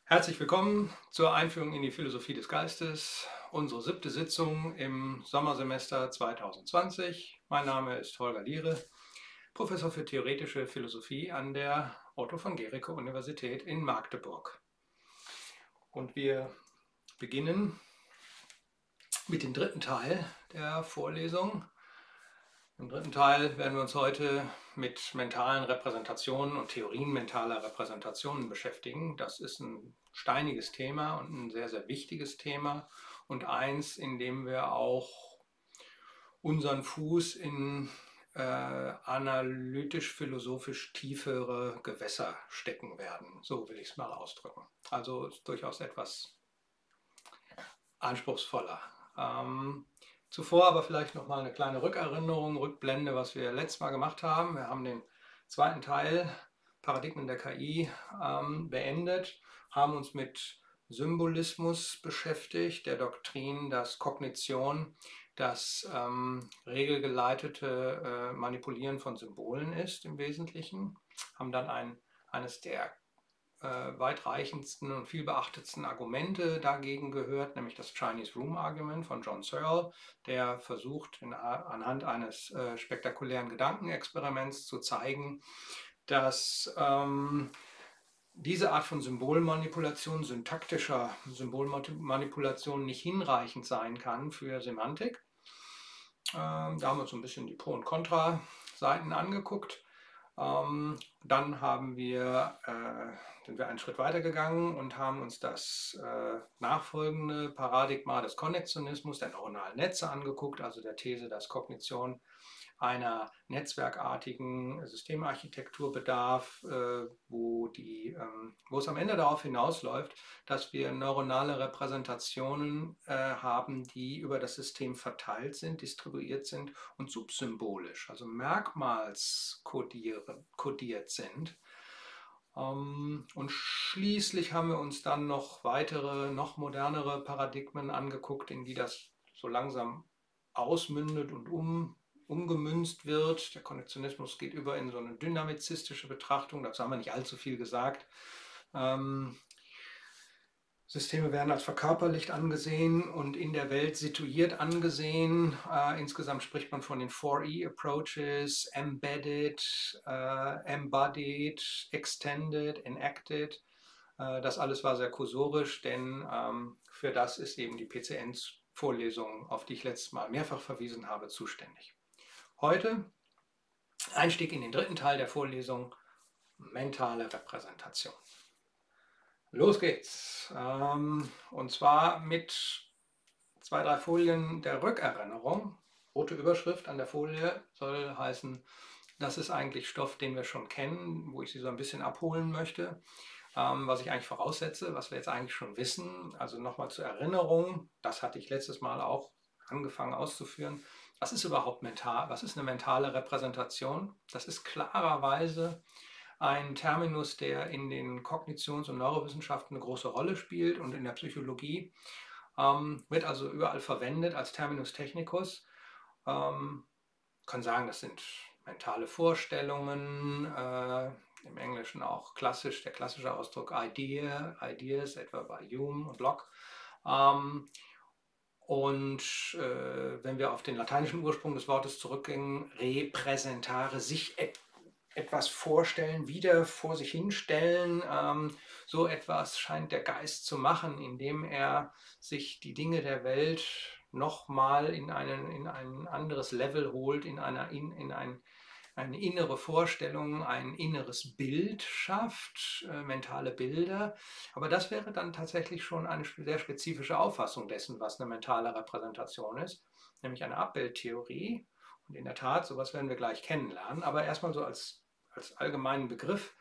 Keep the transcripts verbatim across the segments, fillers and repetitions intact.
Herzlich willkommen zur Einführung in die Philosophie des Geistes, unsere siebte Sitzung im Sommersemester zwanzig zwanzig. Mein Name ist Holger Liere, Professor für theoretische Philosophie an der Otto von Guericke Universität in Magdeburg. Und wir beginnen mit dem dritten Teil der Vorlesung. Im dritten Teil werden wir uns heute mit mentalen Repräsentationen und Theorien mentaler Repräsentationen beschäftigen. Das ist ein steiniges Thema und ein sehr, sehr wichtiges Thema und eins, in dem wir auch unseren Fuß in äh, analytisch-philosophisch tiefere Gewässer stecken werden. So will ich es mal ausdrücken. Also ist durchaus etwas anspruchsvoller. Ähm, Zuvor aber vielleicht noch mal eine kleine Rückerinnerung, Rückblende, was wir letztes Mal gemacht haben. Wir haben den zweiten Teil, Paradigmen der K I, ähm, beendet, haben uns mit Symbolismus beschäftigt, der Doktrin, dass Kognition das ähm, regelgeleitete äh, Manipulieren von Symbolen ist im Wesentlichen, haben dann ein, eines der äh, weitreichendsten und vielbeachtetsten Argumente dagegen gehört, nämlich das Chinese Room Argument von John Searle, der versucht, in, anhand eines äh, spektakulären Gedankenexperiments zu zeigen, dass ähm, diese Art von Symbolmanipulation, syntaktischer Symbolmanipulation nicht hinreichend sein kann für Semantik. Ähm, da haben wir uns so ein bisschen die Pro- und Contra-Seiten angeguckt. Ähm, dann haben wir, äh, sind wir einen Schritt weiter gegangen und haben uns das äh, nachfolgende Paradigma des Konnektionismus der neuronalen Netze angeguckt, also der These, dass Kognition einer netzwerkartigen Systemarchitektur bedarf, äh, wo, die, ähm, wo es am Ende darauf hinausläuft, dass wir neuronale Repräsentationen äh, haben, die über das System verteilt sind, distribuiert sind und subsymbolisch, also merkmalskodiert sind. Ähm, und schließlich haben wir uns dann noch weitere, noch modernere Paradigmen angeguckt, in die das so langsam ausmündet und um, umgemünzt wird. Der Konnektionismus geht über in so eine dynamizistische Betrachtung, dazu haben wir nicht allzu viel gesagt. Ähm, Systeme werden als verkörperlicht angesehen und in der Welt situiert angesehen. Äh, insgesamt spricht man von den vier E Approaches: Embedded, äh, Embodied, Extended, Enacted. Äh, das alles war sehr kursorisch, denn ähm, für das ist eben die P C N-Vorlesung, auf die ich letztes Mal mehrfach verwiesen habe, zuständig. Heute Einstieg in den dritten Teil der Vorlesung: mentale Repräsentation. Los geht's. Ähm, und zwar mit zwei, drei Folien der Rückerinnerung. Rote Überschrift an der Folie soll heißen, das ist eigentlich Stoff, den wir schon kennen, wo ich Sie so ein bisschen abholen möchte. Ähm, was ich eigentlich voraussetze, was wir jetzt eigentlich schon wissen. Also nochmal zur Erinnerung, das hatte ich letztes Mal auch angefangen auszuführen. Was ist überhaupt mental? Was ist eine mentale Repräsentation? Das ist klarerweise ein Terminus, der in den Kognitions- und Neurowissenschaften eine große Rolle spielt und in der Psychologie, ähm, wird also überall verwendet als Terminus technicus. Ähm, kann sagen, das sind mentale Vorstellungen, äh, im Englischen auch klassisch, der klassische Ausdruck Idea, Ideas, etwa bei Hume und Locke. Ähm, und äh, wenn wir auf den lateinischen Ursprung des Wortes zurückgehen, repräsentare, sich et etwas vorstellen, wieder vor sich hinstellen. Ähm, so etwas scheint der Geist zu machen, indem er sich die Dinge der Welt nochmal in, in ein anderes Level holt, in, einer, in, in ein, eine innere Vorstellung, ein inneres Bild schafft, äh, mentale Bilder. Aber das wäre dann tatsächlich schon eine sehr spezifische Auffassung dessen, was eine mentale Repräsentation ist, nämlich eine Abbildtheorie. Und in der Tat, sowas werden wir gleich kennenlernen. Aber erstmal so als, als allgemeinen Begriff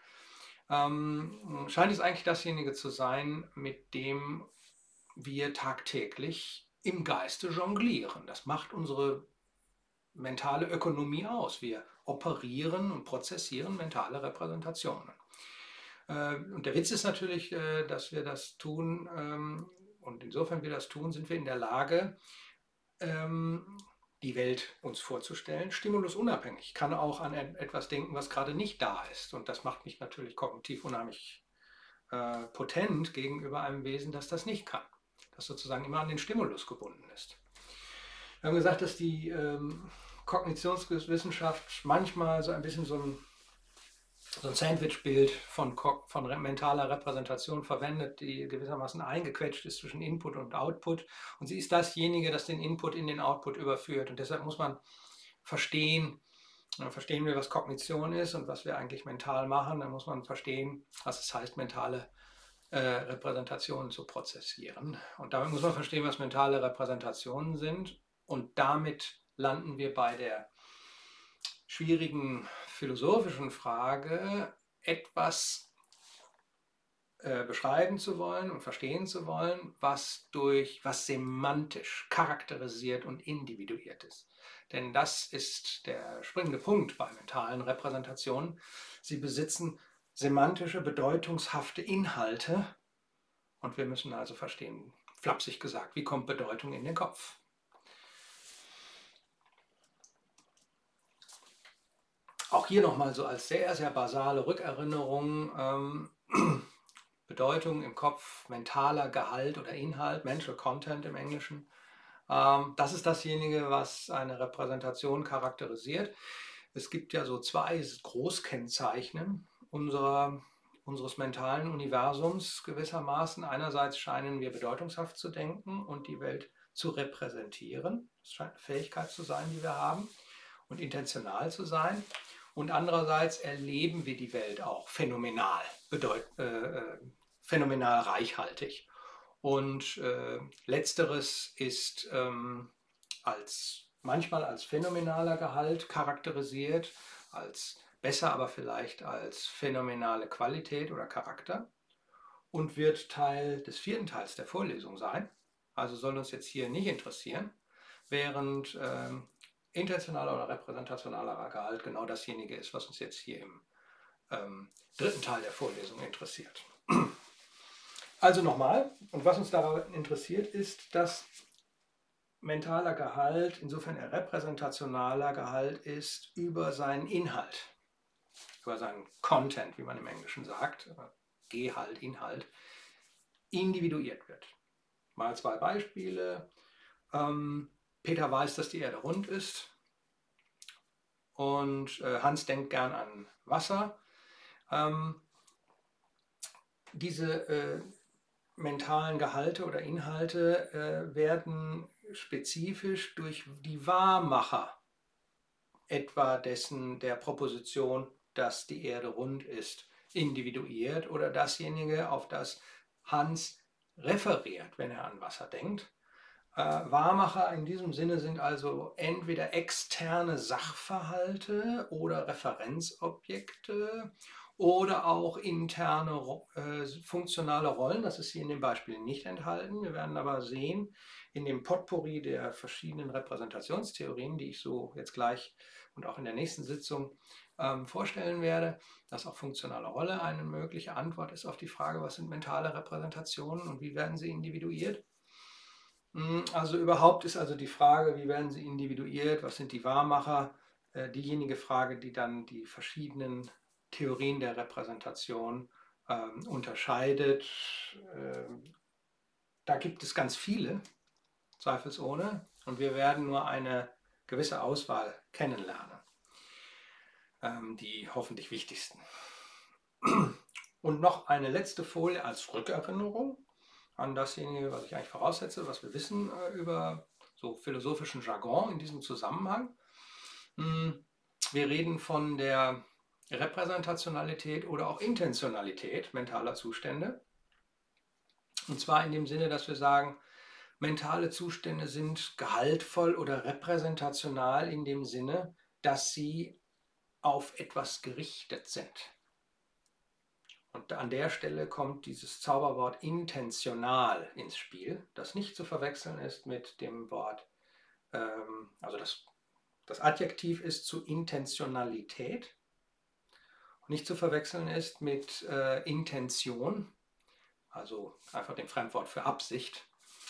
ähm, scheint es eigentlich dasjenige zu sein, mit dem wir tagtäglich im Geiste jonglieren. Das macht unsere mentale Ökonomie aus. Wir operieren und prozessieren mentale Repräsentationen. Äh, und der Witz ist natürlich, äh, dass wir das tun, ähm, und insofern wir das tun, sind wir in der Lage, ähm, die Welt uns vorzustellen, stimulusunabhängig. Ich kann auch an etwas denken, was gerade nicht da ist. Und das macht mich natürlich kognitiv unheimlich äh, potent gegenüber einem Wesen, das das nicht kann, das sozusagen immer an den Stimulus gebunden ist. Wir haben gesagt, dass die ähm, Kognitionswissenschaft manchmal so ein bisschen so ein, so ein Sandwich-Bild von, von mentaler Repräsentation verwendet, die gewissermaßen eingequetscht ist zwischen Input und Output. Und sie ist dasjenige, das den Input in den Output überführt. Und deshalb muss man verstehen, dann verstehen wir, was Kognition ist und was wir eigentlich mental machen. Dann muss man verstehen, was es heißt, mentale äh, Repräsentationen zu prozessieren. Und damit muss man verstehen, was mentale Repräsentationen sind. Und damit landen wir bei der schwierigen philosophischen Frage, etwas äh, beschreiben zu wollen und verstehen zu wollen, was durch was semantisch charakterisiert und individuiert ist. Denn das ist der springende Punkt bei mentalen Repräsentationen. Sie besitzen semantische, bedeutungshafte Inhalte und wir müssen also verstehen, flapsig gesagt, wie kommt Bedeutung in den Kopf? Auch hier nochmal so als sehr, sehr basale Rückerinnerung, ähm, Bedeutung im Kopf, mentaler Gehalt oder Inhalt, Mental Content im Englischen. Ähm, das ist dasjenige, was eine Repräsentation charakterisiert. Es gibt ja so zwei Großkennzeichen unserer, unseres mentalen Universums gewissermaßen. Einerseits scheinen wir bedeutungshaft zu denken und die Welt zu repräsentieren. Das scheint eine Fähigkeit zu sein, die wir haben und intentional zu sein. Und andererseits erleben wir die Welt auch phänomenal, bedeut, äh, phänomenal reichhaltig. Und äh, letzteres ist ähm, als, manchmal als phänomenaler Gehalt charakterisiert, als besser, aber vielleicht als phänomenale Qualität oder Charakter und wird Teil des vierten Teils der Vorlesung sein. Also soll uns jetzt hier nicht interessieren, während ähm, intentionaler oder repräsentationaler Gehalt genau dasjenige ist, was uns jetzt hier im ähm, dritten Teil der Vorlesung interessiert. Also nochmal, und was uns daran interessiert, ist, dass mentaler Gehalt, insofern er repräsentationaler Gehalt ist, über seinen Inhalt, über seinen Content, wie man im Englischen sagt, Gehalt, Inhalt, individuiert wird. Mal zwei Beispiele. Ähm, Peter weiß, dass die Erde rund ist und äh, Hans denkt gern an Wasser. Ähm, diese äh, mentalen Gehalte oder Inhalte äh, werden spezifisch durch die Wahrmacher etwa dessen der Proposition, dass die Erde rund ist, individuiert oder dasjenige, auf das Hans referiert, wenn er an Wasser denkt. Äh, Wahrmacher in diesem Sinne sind also entweder externe Sachverhalte oder Referenzobjekte oder auch interne äh, funktionale Rollen. Das ist hier in dem Beispiel nicht enthalten. Wir werden aber sehen, in dem Potpourri der verschiedenen Repräsentationstheorien, die ich so jetzt gleich und auch in der nächsten Sitzung ähm, vorstellen werde, dass auch funktionale Rolle eine mögliche Antwort ist auf die Frage, was sind mentale Repräsentationen und wie werden sie individuiert. Also überhaupt ist also die Frage, wie werden sie individuiert, was sind die Wahrmacher, äh, diejenige Frage, die dann die verschiedenen Theorien der Repräsentation ähm, unterscheidet. Ähm, da gibt es ganz viele, zweifelsohne, und wir werden nur eine gewisse Auswahl kennenlernen, ähm, die hoffentlich wichtigsten. Und noch eine letzte Folie als Rückerinnerung an dasjenige, was ich eigentlich voraussetze, was wir wissen äh, über so philosophischen Jargon in diesem Zusammenhang. Hm, wir reden von der Repräsentationalität oder auch Intentionalität mentaler Zustände. Und zwar in dem Sinne, dass wir sagen, mentale Zustände sind gehaltvoll oder repräsentational in dem Sinne, dass sie auf etwas gerichtet sind. Und an der Stelle kommt dieses Zauberwort intentional ins Spiel, das nicht zu verwechseln ist mit dem Wort, ähm, also das, das Adjektiv ist zu Intentionalität, und nicht zu verwechseln ist mit äh, Intention, also einfach dem Fremdwort für Absicht.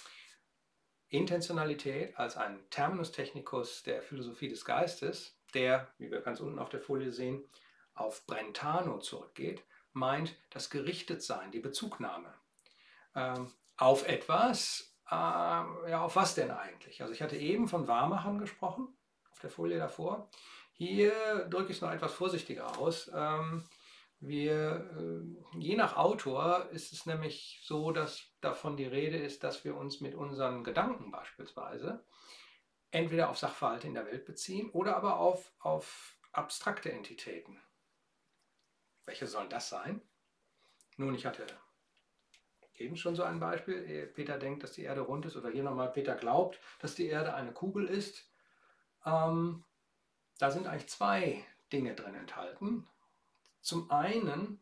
Intentionalität als ein Terminus technicus der Philosophie des Geistes, der, wie wir ganz unten auf der Folie sehen, auf Brentano zurückgeht, meint das Gerichtetsein, die Bezugnahme ähm, auf etwas. Äh, ja, auf was denn eigentlich? Also ich hatte eben von Wahrmachern gesprochen, auf der Folie davor. Hier drücke ich es noch etwas vorsichtiger aus. Ähm, wir, äh, je nach Autor ist es nämlich so, dass davon die Rede ist, dass wir uns mit unseren Gedanken beispielsweise entweder auf Sachverhalte in der Welt beziehen oder aber auf, auf abstrakte Entitäten. Welche sollen das sein? Nun, ich hatte eben schon so ein Beispiel. Peter denkt, dass die Erde rund ist, oder hier nochmal, Peter glaubt, dass die Erde eine Kugel ist. Ähm, da sind eigentlich zwei Dinge drin enthalten. Zum einen,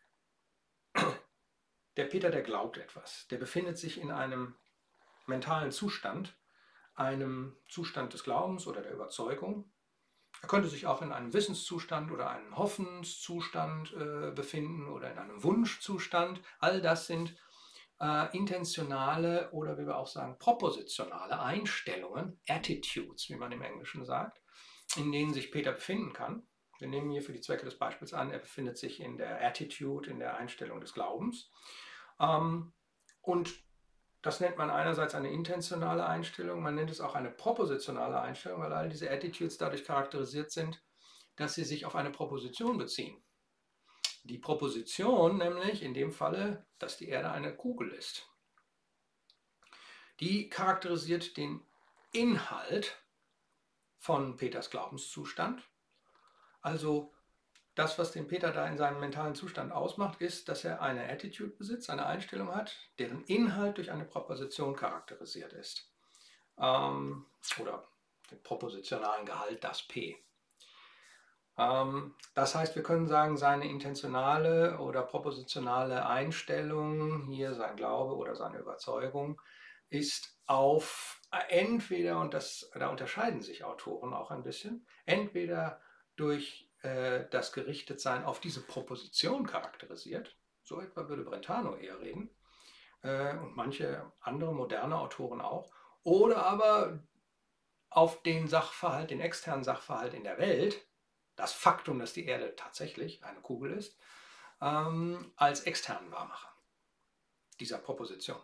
der Peter, der glaubt etwas. Der befindet sich in einem mentalen Zustand, einem Zustand des Glaubens oder der Überzeugung. Er könnte sich auch in einem Wissenszustand oder einem Hoffenszustand äh, befinden oder in einem Wunschzustand. All das sind äh, intentionale oder wie wir auch sagen, propositionale Einstellungen, Attitudes, wie man im Englischen sagt, in denen sich Peter befinden kann. Wir nehmen hier für die Zwecke des Beispiels an, er befindet sich in der Attitude, in der Einstellung des Glaubens. Ähm, und das nennt man einerseits eine intentionale Einstellung, man nennt es auch eine propositionale Einstellung, weil all diese Attitudes dadurch charakterisiert sind, dass sie sich auf eine Proposition beziehen. Die Proposition nämlich in dem Falle, dass die Erde eine Kugel ist. Die charakterisiert den Inhalt von Peters Glaubenszustand. Also das, was den Peter da in seinem mentalen Zustand ausmacht, ist, dass er eine Attitude besitzt, eine Einstellung hat, deren Inhalt durch eine Proposition charakterisiert ist. Ähm, oder den propositionalen Gehalt, das P. Ähm, das heißt, wir können sagen, seine intentionale oder propositionale Einstellung, hier sein Glaube oder seine Überzeugung, ist auf entweder, und das, da unterscheiden sich Autoren auch ein bisschen, entweder durch äh, das Gerichtetsein auf diese Proposition charakterisiert, so etwa würde Brentano eher reden, äh, und manche andere moderne Autoren auch, oder aber auf den Sachverhalt, den externen Sachverhalt in der Welt, das Faktum, dass die Erde tatsächlich eine Kugel ist, ähm, als externen Wahrmacher dieser Proposition.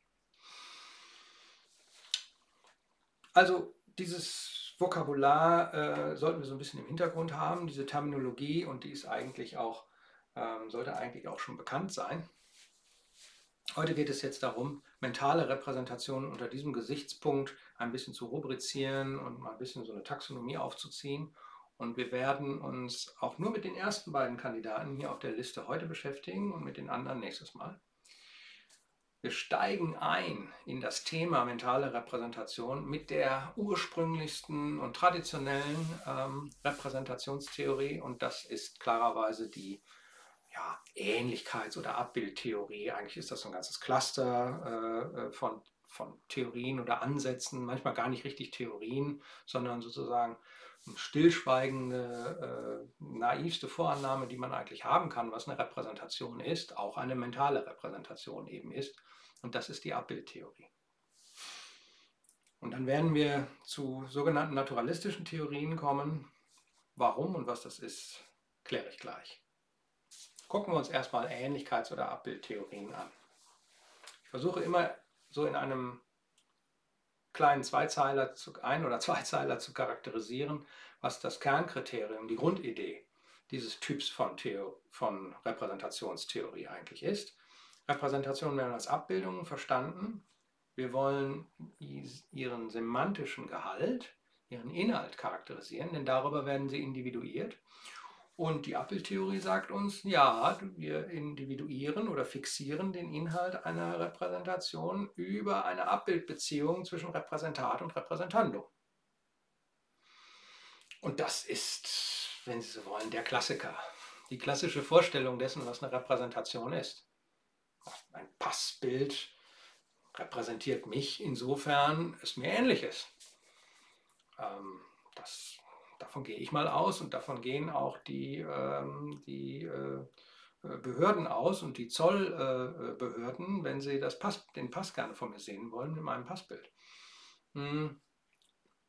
Also dieses Vokabular äh, sollten wir so ein bisschen im Hintergrund haben, diese Terminologie, und die ist eigentlich auch, ähm, sollte eigentlich auch schon bekannt sein. Heute geht es jetzt darum, mentale Repräsentationen unter diesem Gesichtspunkt ein bisschen zu rubrizieren und mal ein bisschen so eine Taxonomie aufzuziehen. Und wir werden uns auch nur mit den ersten beiden Kandidaten hier auf der Liste heute beschäftigen und mit den anderen nächstes Mal. Wir steigen ein in das Thema mentale Repräsentation mit der ursprünglichsten und traditionellen ähm, Repräsentationstheorie, und das ist klarerweise die ja, Ähnlichkeits- oder Abbildtheorie. Eigentlich ist das so ein ganzes Cluster äh, von, von Theorien oder Ansätzen, manchmal gar nicht richtig Theorien, sondern sozusagen eine stillschweigende, äh, naivste Vorannahme, die man eigentlich haben kann, was eine Repräsentation ist, auch eine mentale Repräsentation eben ist. Und das ist die Abbildtheorie. Und dann werden wir zu sogenannten naturalistischen Theorien kommen. Warum und was das ist, kläre ich gleich. Gucken wir uns erstmal Ähnlichkeits- oder Abbildtheorien an. Ich versuche immer so in einem kleinen Zweizeiler, zu, ein- oder Zweizeiler zu charakterisieren, was das Kernkriterium, die Grundidee dieses Typs von, Theo, von Repräsentationstheorie eigentlich ist. Repräsentationen werden als Abbildungen verstanden. Wir wollen ihren semantischen Gehalt, ihren Inhalt charakterisieren, denn darüber werden sie individuiert. Und die Abbildtheorie sagt uns, ja, wir individuieren oder fixieren den Inhalt einer Repräsentation über eine Abbildbeziehung zwischen Repräsentat und Repräsentandum. Und das ist, wenn Sie so wollen, der Klassiker. Die klassische Vorstellung dessen, was eine Repräsentation ist. Ein Passbild repräsentiert mich, insofern es mir ähnlich ist. Ähm, das Davon gehe ich mal aus, und davon gehen auch die, ähm, die äh, Behörden aus und die Zollbehörden, äh, wenn sie das Pass, den Pass gerne von mir sehen wollen mit meinem Passbild. Hm.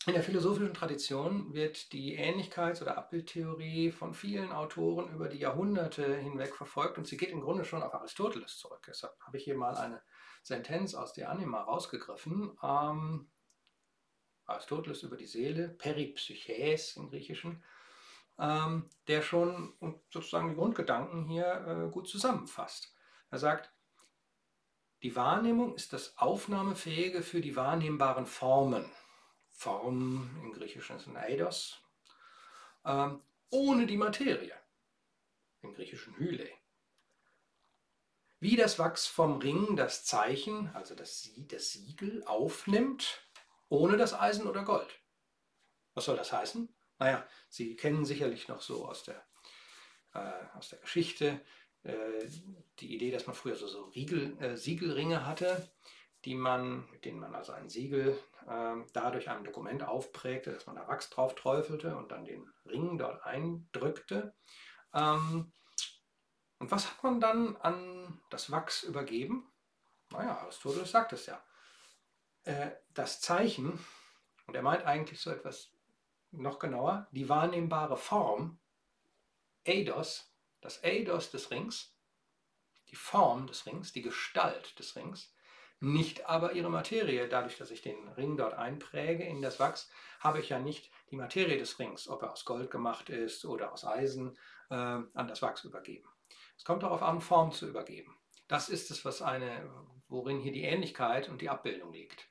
In der philosophischen Tradition wird die Ähnlichkeits- oder Abbildtheorie von vielen Autoren über die Jahrhunderte hinweg verfolgt und sie geht im Grunde schon auf Aristoteles zurück. Deshalb habe ich hier mal eine Sentenz aus De Anima rausgegriffen. Ähm, Aristoteles über die Seele, Peripsyches im Griechischen, ähm, der schon sozusagen die Grundgedanken hier äh, gut zusammenfasst. Er sagt, die Wahrnehmung ist das Aufnahmefähige für die wahrnehmbaren Formen. Form im Griechischen ist ein Eidos, ähm, ohne die Materie, im Griechischen Hyle. Wie das Wachs vom Ring das Zeichen, also das, das Siegel, aufnimmt, ohne das Eisen oder Gold. Was soll das heißen? Naja, Sie kennen sicherlich noch so aus der, äh, aus der Geschichte äh, die Idee, dass man früher so, so Riegel, äh, Siegelringe hatte, die man, mit denen man also ein Siegel äh, dadurch einem Dokument aufprägte, dass man da Wachs drauf träufelte und dann den Ring dort eindrückte. Ähm, und was hat man dann an das Wachs übergeben? Naja, Aristoteles sagt es ja. Äh, das Zeichen, und er meint eigentlich so etwas noch genauer, die wahrnehmbare Form, Eidos, das Eidos des Rings, die Form des Rings, die Gestalt des Rings, nicht aber ihre Materie. Dadurch, dass ich den Ring dort einpräge in das Wachs, habe ich ja nicht die Materie des Rings, ob er aus Gold gemacht ist oder aus Eisen, äh, an das Wachs übergeben. Es kommt darauf an, Form zu übergeben. Das ist es, was eine, worin hier die Ähnlichkeit und die Abbildung liegt.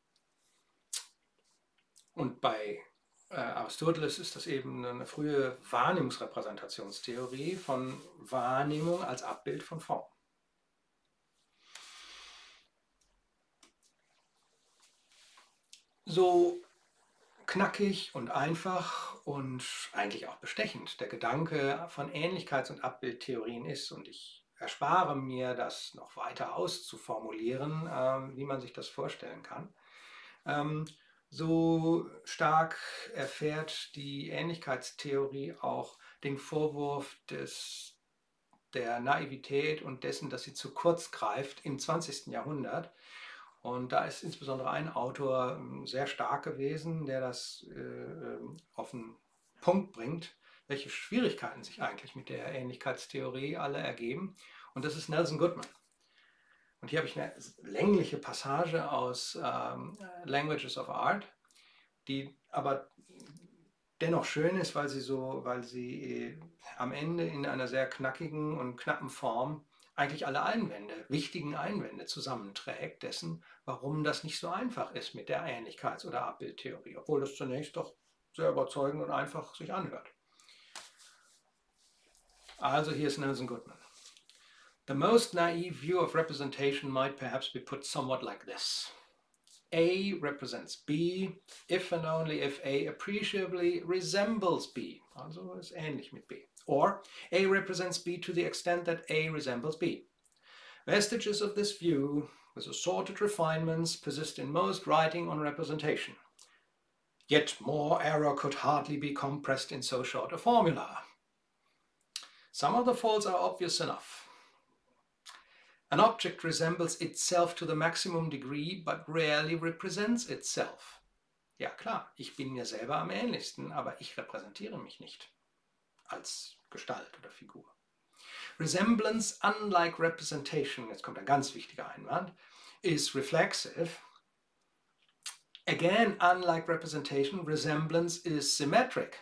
Und bei äh, Aristoteles ist das eben eine frühe Wahrnehmungsrepräsentationstheorie von Wahrnehmung als Abbild von Form. So knackig und einfach und eigentlich auch bestechend der Gedanke von Ähnlichkeits- und Abbildtheorien ist, und ich erspare mir, das noch weiter auszuformulieren, äh, wie man sich das vorstellen kann, ähm, so stark erfährt die Ähnlichkeitstheorie auch den Vorwurf des, der Naivität und dessen, dass sie zu kurz greift im zwanzigsten Jahrhundert. Und da ist insbesondere ein Autor sehr stark gewesen, der das äh, auf den Punkt bringt, welche Schwierigkeiten sich eigentlich mit der Ähnlichkeitstheorie alle ergeben. Und das ist Nelson Goodman. Und hier habe ich eine längliche Passage aus ähm, Languages of Art, die aber dennoch schön ist, weil sie so, weil sie äh, am Ende in einer sehr knackigen und knappen Form eigentlich alle Einwände, wichtigen Einwände zusammenträgt dessen, warum das nicht so einfach ist mit der Ähnlichkeits- oder Abbildtheorie, obwohl das zunächst doch sehr überzeugend und einfach sich anhört. Also hier ist Nelson Goodman. The most naive view of representation might perhaps be put somewhat like this. A represents B, if and only if A appreciably resembles B. Also ist ähnlich mit B. Or A represents B to the extent that A resembles B. Vestiges of this view, with assorted refinements, persist in most writing on representation. Yet more error could hardly be compressed in so short a formula. Some of the faults are obvious enough. An object resembles itself to the maximum degree, but rarely represents itself. Ja klar, ich bin mir selber am ähnlichsten, aber ich repräsentiere mich nicht als Gestalt oder Figur. Resemblance, unlike representation, jetzt kommt ein ganz wichtiger Einwand, is reflexive. Again, unlike representation, resemblance is symmetric.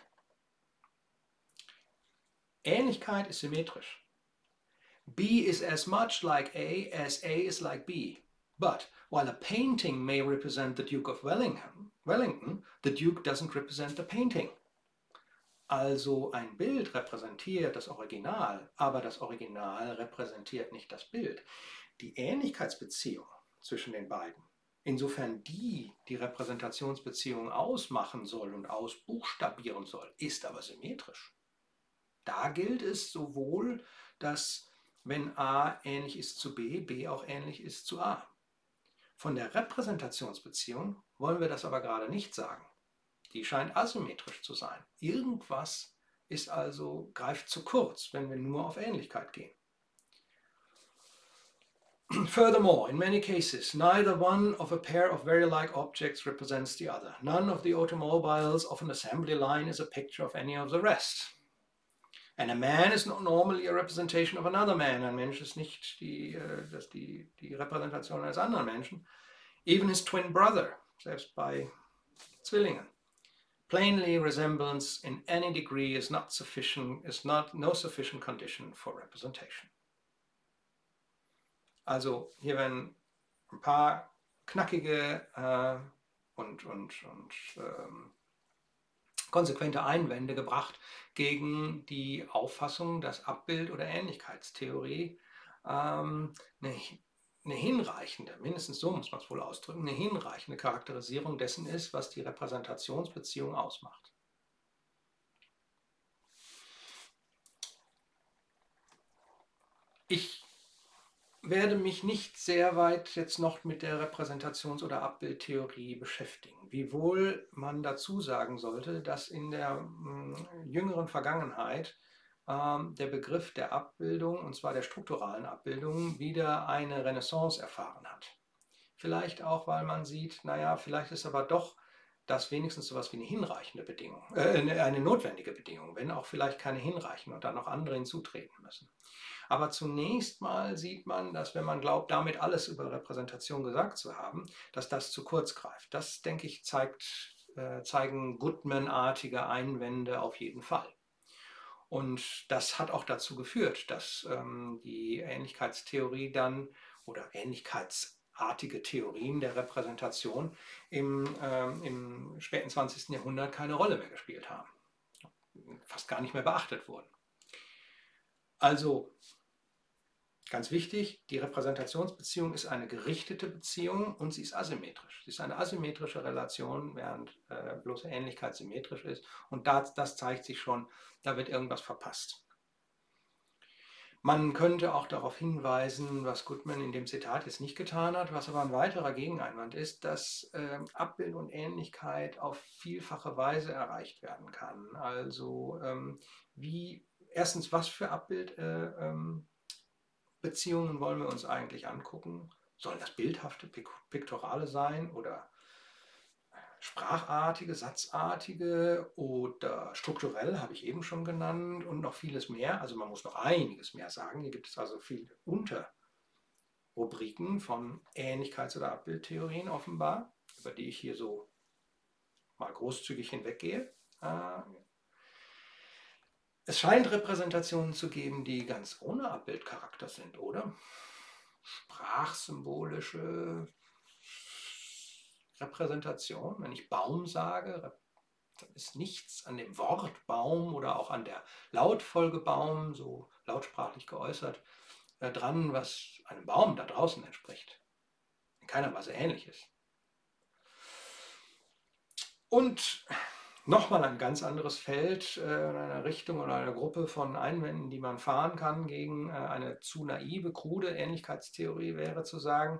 Ähnlichkeit ist symmetrisch. B is as much like A as A is like B. But while a painting may represent the Duke of Wellington, Wellington, the Duke doesn't represent the painting. Also ein Bild repräsentiert das Original, aber das Original repräsentiert nicht das Bild. Die Ähnlichkeitsbeziehung zwischen den beiden, insofern die die Repräsentationsbeziehung ausmachen soll und ausbuchstabieren soll, ist aber symmetrisch. Da gilt es sowohl, dass wenn A ähnlich ist zu B, B auch ähnlich ist zu A. Von der Repräsentationsbeziehung wollen wir das aber gerade nicht sagen. Die scheint asymmetrisch zu sein. Irgendwas ist also, greift zu kurz, wenn wir nur auf Ähnlichkeit gehen. Furthermore, in many cases, neither one of a pair of very like objects represents the other. None of the automobiles of an assembly line is a picture of any of the rest. And a man is not normally a representation of another man. Ein Mensch ist nicht die, das die, die Repräsentation eines anderen Menschen. Even his twin brother, selbst bei Zwillingen. Plainly, resemblance in any degree is not sufficient, is not no sufficient condition for representation. Also hier werden ein paar knackige äh, und, und, und ähm, konsequente Einwände gebracht gegen die Auffassung, dass Abbild- oder Ähnlichkeitstheorie ähm, eine, eine hinreichende, mindestens so muss man es wohl ausdrücken, eine hinreichende Charakterisierung dessen ist, was die Repräsentationsbeziehung ausmacht. Ich werde mich nicht sehr weit jetzt noch mit der Repräsentations- oder Abbildtheorie beschäftigen. Wiewohl man dazu sagen sollte, dass in der mh, jüngeren Vergangenheit ähm, der Begriff der Abbildung, und zwar der strukturalen Abbildung, wieder eine Renaissance erfahren hat. Vielleicht auch, weil man sieht, naja, vielleicht ist aber doch das wenigstens so etwas wie eine hinreichende Bedingung, äh, eine notwendige Bedingung, wenn auch vielleicht keine hinreichende und dann noch andere hinzutreten müssen. Aber zunächst mal sieht man, dass wenn man glaubt, damit alles über Repräsentation gesagt zu haben, dass das zu kurz greift. Das, denke ich, zeigt, äh, zeigen Goodman-artige Einwände auf jeden Fall. Und das hat auch dazu geführt, dass ähm, die Ähnlichkeitstheorie dann oder ähnlichkeitsartige Theorien der Repräsentation im, ähm, im späten zwanzigsten Jahrhundert keine Rolle mehr gespielt haben, fast gar nicht mehr beachtet wurden. Also ganz wichtig, die Repräsentationsbeziehung ist eine gerichtete Beziehung und sie ist asymmetrisch. Sie ist eine asymmetrische Relation, während äh, bloße Ähnlichkeit symmetrisch ist. Und das, das zeigt sich schon, da wird irgendwas verpasst. Man könnte auch darauf hinweisen, was Goodman in dem Zitat jetzt nicht getan hat, was aber ein weiterer Gegeneinwand ist, dass äh, Abbild und Ähnlichkeit auf vielfache Weise erreicht werden kann. Also ähm, wie, erstens, was für Abbild äh, ähm, Beziehungen wollen wir uns eigentlich angucken? Sollen das bildhafte, piktorale sein oder sprachartige, satzartige oder strukturell, habe ich eben schon genannt, und noch vieles mehr. Also man muss noch einiges mehr sagen. Hier gibt es also viele Unterrubriken von Ähnlichkeits- oder Abbildtheorien offenbar, über die ich hier so mal großzügig hinweggehe. Es scheint Repräsentationen zu geben, die ganz ohne Abbildcharakter sind, oder? Sprachsymbolische Repräsentation. Wenn ich Baum sage, dann ist nichts an dem Wort Baum oder auch an der Lautfolge Baum, so lautsprachlich geäußert, dran, was einem Baum da draußen entspricht. In keiner Weise ähnlich ist. Und nochmal ein ganz anderes Feld, äh, eine Richtung oder eine Gruppe von Einwänden, die man fahren kann gegen äh, eine zu naive, krude Ähnlichkeitstheorie, wäre zu sagen,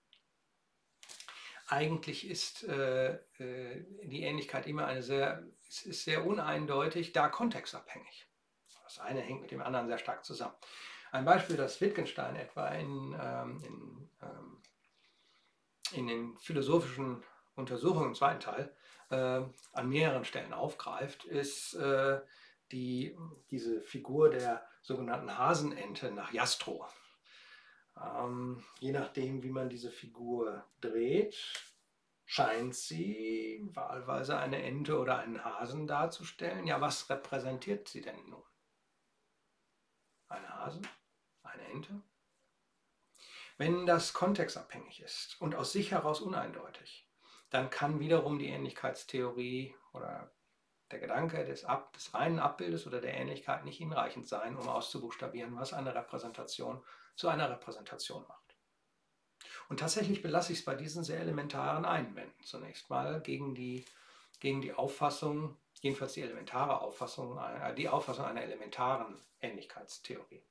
eigentlich ist äh, äh, die Ähnlichkeit immer eine sehr, es ist sehr uneindeutig, da kontextabhängig. Das eine hängt mit dem anderen sehr stark zusammen. Ein Beispiel, das Wittgenstein etwa in, ähm, in, ähm, in den philosophischen Untersuchungen im zweiten Teil äh, an mehreren Stellen aufgreift, ist äh, die, diese Figur der sogenannten Hasenente nach Jastrow. Ähm, je nachdem, wie man diese Figur dreht, scheint sie wahlweise eine Ente oder einen Hasen darzustellen. Ja, was repräsentiert sie denn nun? Ein Hase? Eine Ente? Wenn das kontextabhängig ist und aus sich heraus uneindeutig, dann kann wiederum die Ähnlichkeitstheorie oder der Gedanke des, Ab, des reinen Abbildes oder der Ähnlichkeit nicht hinreichend sein, um auszubuchstabieren, was eine Repräsentation zu einer Repräsentation macht. Und tatsächlich belasse ich es bei diesen sehr elementaren Einwänden zunächst mal gegen die, gegen die Auffassung, jedenfalls die elementare Auffassung, äh, die Auffassung einer elementaren Ähnlichkeitstheorie.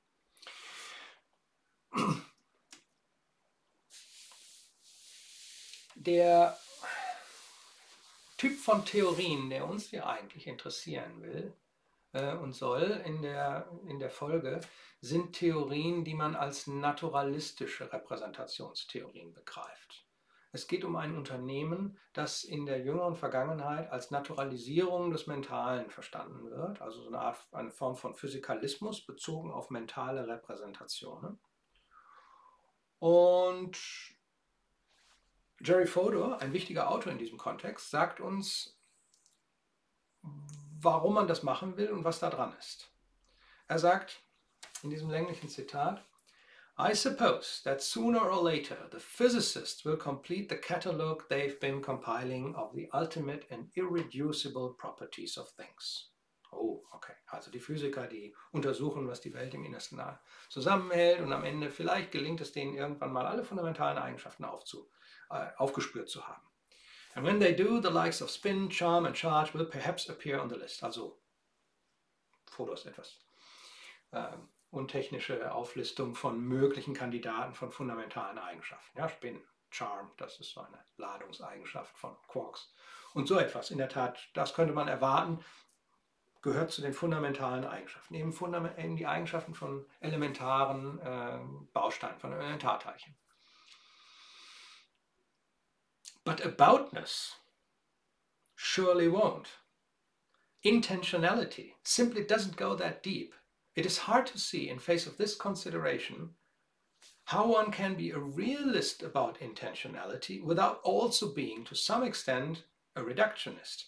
Der Typ von Theorien, der uns hier eigentlich interessieren will, äh, und soll in der, in der Folge, sind Theorien, die man als naturalistische Repräsentationstheorien begreift. Es geht um ein Unternehmen, das in der jüngeren Vergangenheit als Naturalisierung des Mentalen verstanden wird, also so eine Art, eine Form von Physikalismus bezogen auf mentale Repräsentationen. Und Jerry Fodor, ein wichtiger Autor in diesem Kontext, sagt uns, warum man das machen will und was da dran ist. Er sagt in diesem länglichen Zitat: I suppose that sooner or later the physicists will complete the catalogue they've been compiling of the ultimate and irreducible properties of things. Oh, okay. Also die Physiker, die untersuchen, was die Welt im Innersten zusammenhält, und am Ende vielleicht gelingt es denen irgendwann mal alle fundamentalen Eigenschaften aufzu, äh, aufgespürt zu haben. And when they do, the likes of spin, charm and charge will perhaps appear on the list. Also Fotos etwas äh, untechnische Auflistung von möglichen Kandidaten von fundamentalen Eigenschaften. Ja, Spin, Charm, das ist so eine Ladungseigenschaft von Quarks. Und so etwas, in der Tat, das könnte man erwarten, gehört zu den fundamentalen Eigenschaften. Eben, fundament, eben die Eigenschaften von elementaren äh, Bausteinen, von Elementarteilchen. But aboutness surely won't. Intentionality simply doesn't go that deep. It is hard to see, in face of this consideration, how one can be a realist about intentionality without also being, to some extent, a reductionist.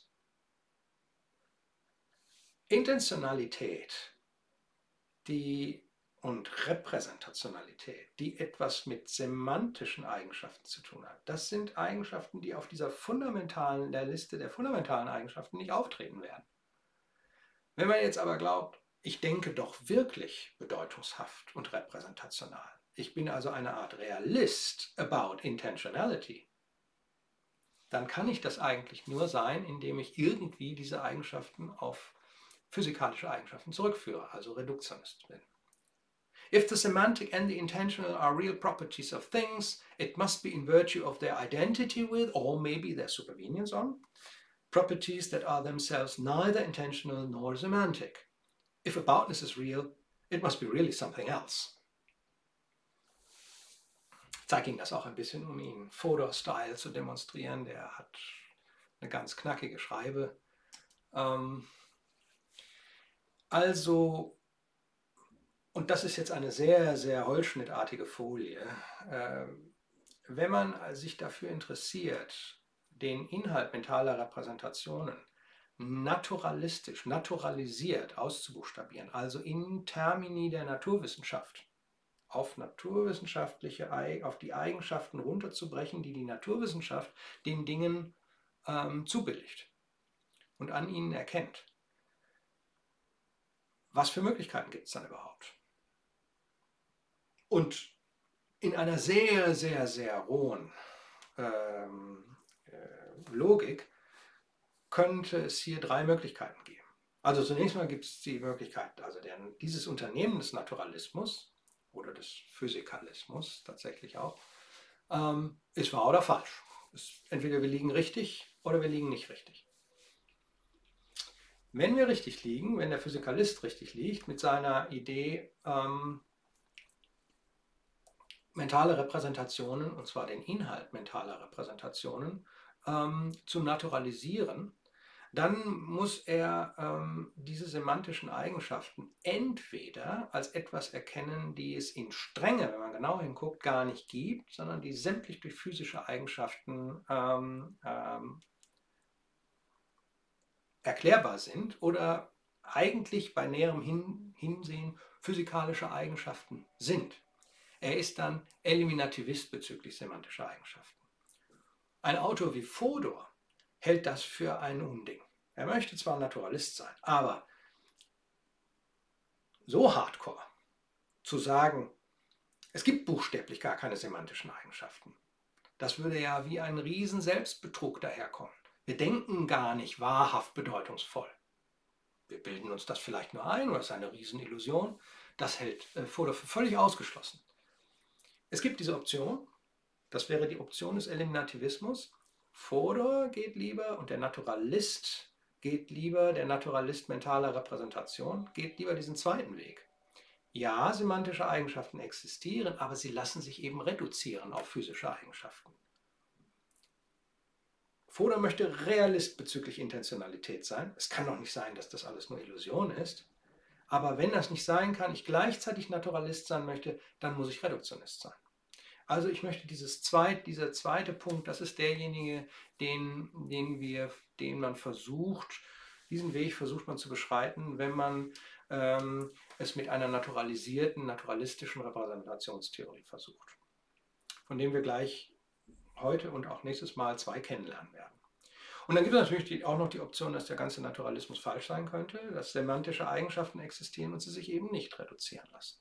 Intentionalität die, und Repräsentationalität, die etwas mit semantischen Eigenschaften zu tun hat, das sind Eigenschaften, die auf dieser fundamentalen, der Liste der fundamentalen Eigenschaften nicht auftreten werden. Wenn man jetzt aber glaubt, ich denke doch wirklich bedeutungshaft und repräsentational, ich bin also eine Art Realist about intentionality, dann kann ich das eigentlich nur sein, indem ich irgendwie diese Eigenschaften auf physikalische Eigenschaften zurückführe, also Reduktionist bin. If the semantic and the intentional are real properties of things, it must be in virtue of their identity with, or maybe their supervenience on, properties that are themselves neither intentional nor semantic. If aboutness is real, it must be really something else. Ich zeige Ihnen das auch ein bisschen, um Ihnen Fodor-Style zu demonstrieren. Der hat eine ganz knackige Schreibe. Ähm, also, und das ist jetzt eine sehr, sehr holzschnittartige Folie. Äh, wenn man sich dafür interessiert, den Inhalt mentaler Repräsentationen naturalistisch, naturalisiert auszubuchstabieren, also in Termini der Naturwissenschaft, auf naturwissenschaftliche, auf die Eigenschaften runterzubrechen, die die Naturwissenschaft den Dingen ähm, zubilligt und an ihnen erkennt. Was für Möglichkeiten gibt es dann überhaupt? Und in einer sehr, sehr, sehr rohen ähm, äh, Logik könnte es hier drei Möglichkeiten geben. Also zunächst mal gibt es die Möglichkeit, also der, dieses Unternehmen des Naturalismus oder des Physikalismus tatsächlich auch, ähm, ist wahr oder falsch. Ist, entweder wir liegen richtig oder wir liegen nicht richtig. Wenn wir richtig liegen, wenn der Physikalist richtig liegt mit seiner Idee, ähm, mentale Repräsentationen, und zwar den Inhalt mentaler Repräsentationen, ähm, zu naturalisieren, dann muss er ähm, diese semantischen Eigenschaften entweder als etwas erkennen, die es in Strenge, wenn man genau hinguckt, gar nicht gibt, sondern die sämtlich durch physische Eigenschaften ähm, ähm, erklärbar sind, oder eigentlich bei näherem Hin Hinsehen physikalische Eigenschaften sind. Er ist dann Eliminativist bezüglich semantischer Eigenschaften. Ein Autor wie Fodor hält das für ein Unding. Er möchte zwar Naturalist sein, aber so hardcore zu sagen, es gibt buchstäblich gar keine semantischen Eigenschaften, das würde ja wie ein riesen Selbstbetrug daherkommen. Wir denken gar nicht wahrhaft bedeutungsvoll. Wir bilden uns das vielleicht nur ein, oder es ist eine Riesenillusion. Das hält Fodor für völlig ausgeschlossen. Es gibt diese Option, das wäre die Option des Eliminativismus. Fodor geht lieber, und der Naturalist geht lieber der Naturalist mentaler Repräsentation, geht lieber diesen zweiten Weg. Ja, semantische Eigenschaften existieren, aber sie lassen sich eben reduzieren auf physische Eigenschaften. Fodor möchte Realist bezüglich Intentionalität sein. Es kann doch nicht sein, dass das alles nur Illusion ist. Aber wenn das nicht sein kann, ich gleichzeitig Naturalist sein möchte, dann muss ich Reduktionist sein. Also ich möchte dieses zweit, dieser zweite Punkt, das ist derjenige, den, den, wir, den man versucht, diesen Weg versucht man zu beschreiten, wenn man ähm, es mit einer naturalisierten, naturalistischen Repräsentationstheorie versucht, von dem wir gleich heute und auch nächstes Mal zwei kennenlernen werden. Und dann gibt es natürlich die, auch noch die Option, dass der ganze Naturalismus falsch sein könnte, dass semantische Eigenschaften existieren und sie sich eben nicht reduzieren lassen.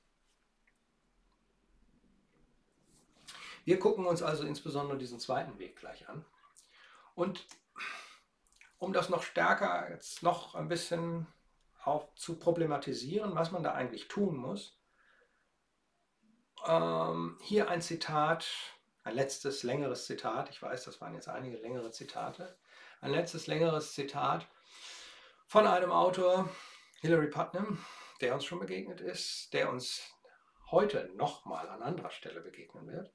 Wir gucken uns also insbesondere diesen zweiten Weg gleich an. Und um das noch stärker, jetzt noch ein bisschen auch zu problematisieren, was man da eigentlich tun muss, ähm, hier ein Zitat, ein letztes längeres Zitat, ich weiß, das waren jetzt einige längere Zitate, ein letztes längeres Zitat von einem Autor, Hilary Putnam, der uns schon begegnet ist, der uns heute nochmal an anderer Stelle begegnen wird.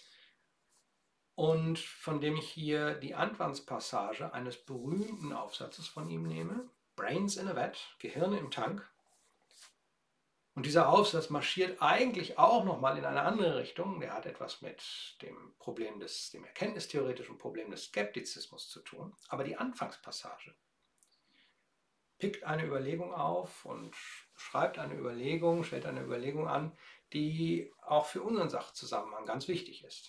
Und von dem ich hier die Anfangspassage eines berühmten Aufsatzes von ihm nehme, Brains in a Vat, Gehirne im Tank. Und dieser Aufsatz marschiert eigentlich auch nochmal in eine andere Richtung. Der hat etwas mit dem Problem des, dem erkenntnistheoretischen Problem des Skeptizismus zu tun. Aber die Anfangspassage pickt eine Überlegung auf und schreibt eine Überlegung, stellt eine Überlegung an, die auch für unseren Sachzusammenhang ganz wichtig ist.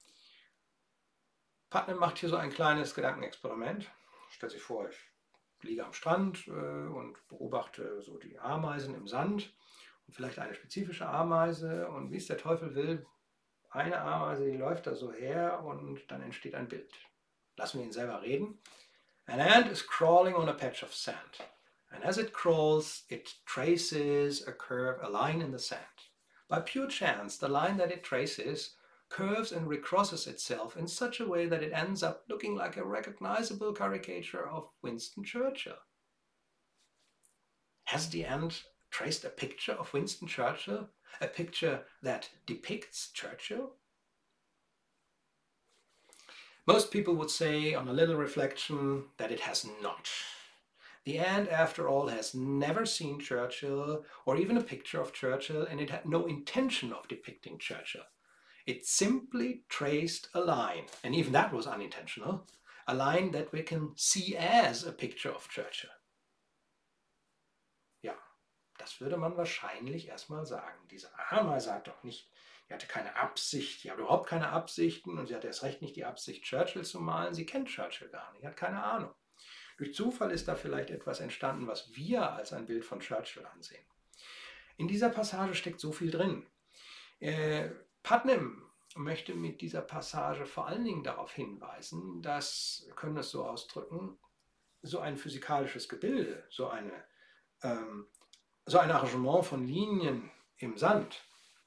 Putnam macht hier so ein kleines Gedankenexperiment. Stellt sich vor, ich liege am Strand äh, und beobachte so die Ameisen im Sand und vielleicht eine spezifische Ameise und wie es der Teufel will, eine Ameise, die läuft da so her und dann entsteht ein Bild. Lassen wir ihn selber reden. An ant is crawling on a patch of sand. And as it crawls, it traces a curve, a line in the sand. By pure chance, the line that it traces curves and recrosses itself in such a way that it ends up looking like a recognizable caricature of Winston Churchill. Has the ant traced a picture of Winston Churchill? A picture that depicts Churchill? Most people would say, on a little reflection, that it has not. The ant, after all, has never seen Churchill or even a picture of Churchill, and it had no intention of depicting Churchill. It simply traced a line, and even that was unintentional, a line that we can see as a picture of Churchill. Ja, das würde man wahrscheinlich erstmal sagen. Diese Ameise hat doch nicht, die hatte keine Absicht, die hat überhaupt keine Absichten und sie hatte erst recht nicht die Absicht, Churchill zu malen. Sie kennt Churchill gar nicht, hat keine Ahnung. Durch Zufall ist da vielleicht etwas entstanden, was wir als ein Bild von Churchill ansehen. In dieser Passage steckt so viel drin. Äh, Putnam möchte mit dieser Passage vor allen Dingen darauf hinweisen, dass, wir können es so ausdrücken, so ein physikalisches Gebilde, so, eine, ähm, so ein Arrangement von Linien im Sand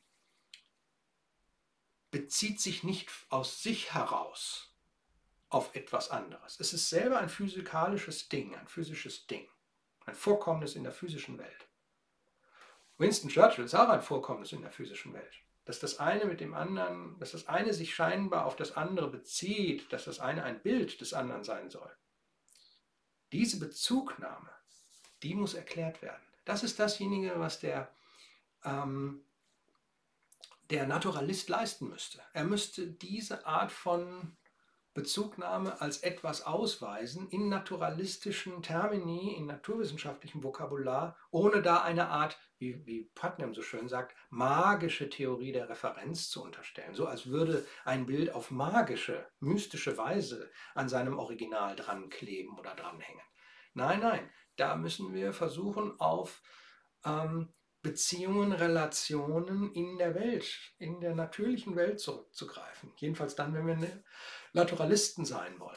bezieht sich nicht aus sich heraus auf etwas anderes. Es ist selber ein physikalisches Ding, ein physisches Ding, ein Vorkommnis in der physischen Welt. Winston Churchill ist auch ein Vorkommnis in der physischen Welt. Dass das eine mit dem anderen, dass das eine sich scheinbar auf das andere bezieht, dass das eine ein Bild des anderen sein soll. Diese Bezugnahme, die muss erklärt werden. Das ist dasjenige, was der, ähm, der Naturalist leisten müsste. Er müsste diese Art von Bezugnahme als etwas ausweisen in naturalistischen Termini, in naturwissenschaftlichem Vokabular, ohne da eine Art, wie, wie Putnam so schön sagt, magische Theorie der Referenz zu unterstellen. So als würde ein Bild auf magische, mystische Weise an seinem Original dran kleben oder dranhängen. Nein, nein, da müssen wir versuchen, auf ähm, Beziehungen, Relationen in der Welt, in der natürlichen Welt zurückzugreifen. Jedenfalls dann, wenn wir Naturalisten sein wollen.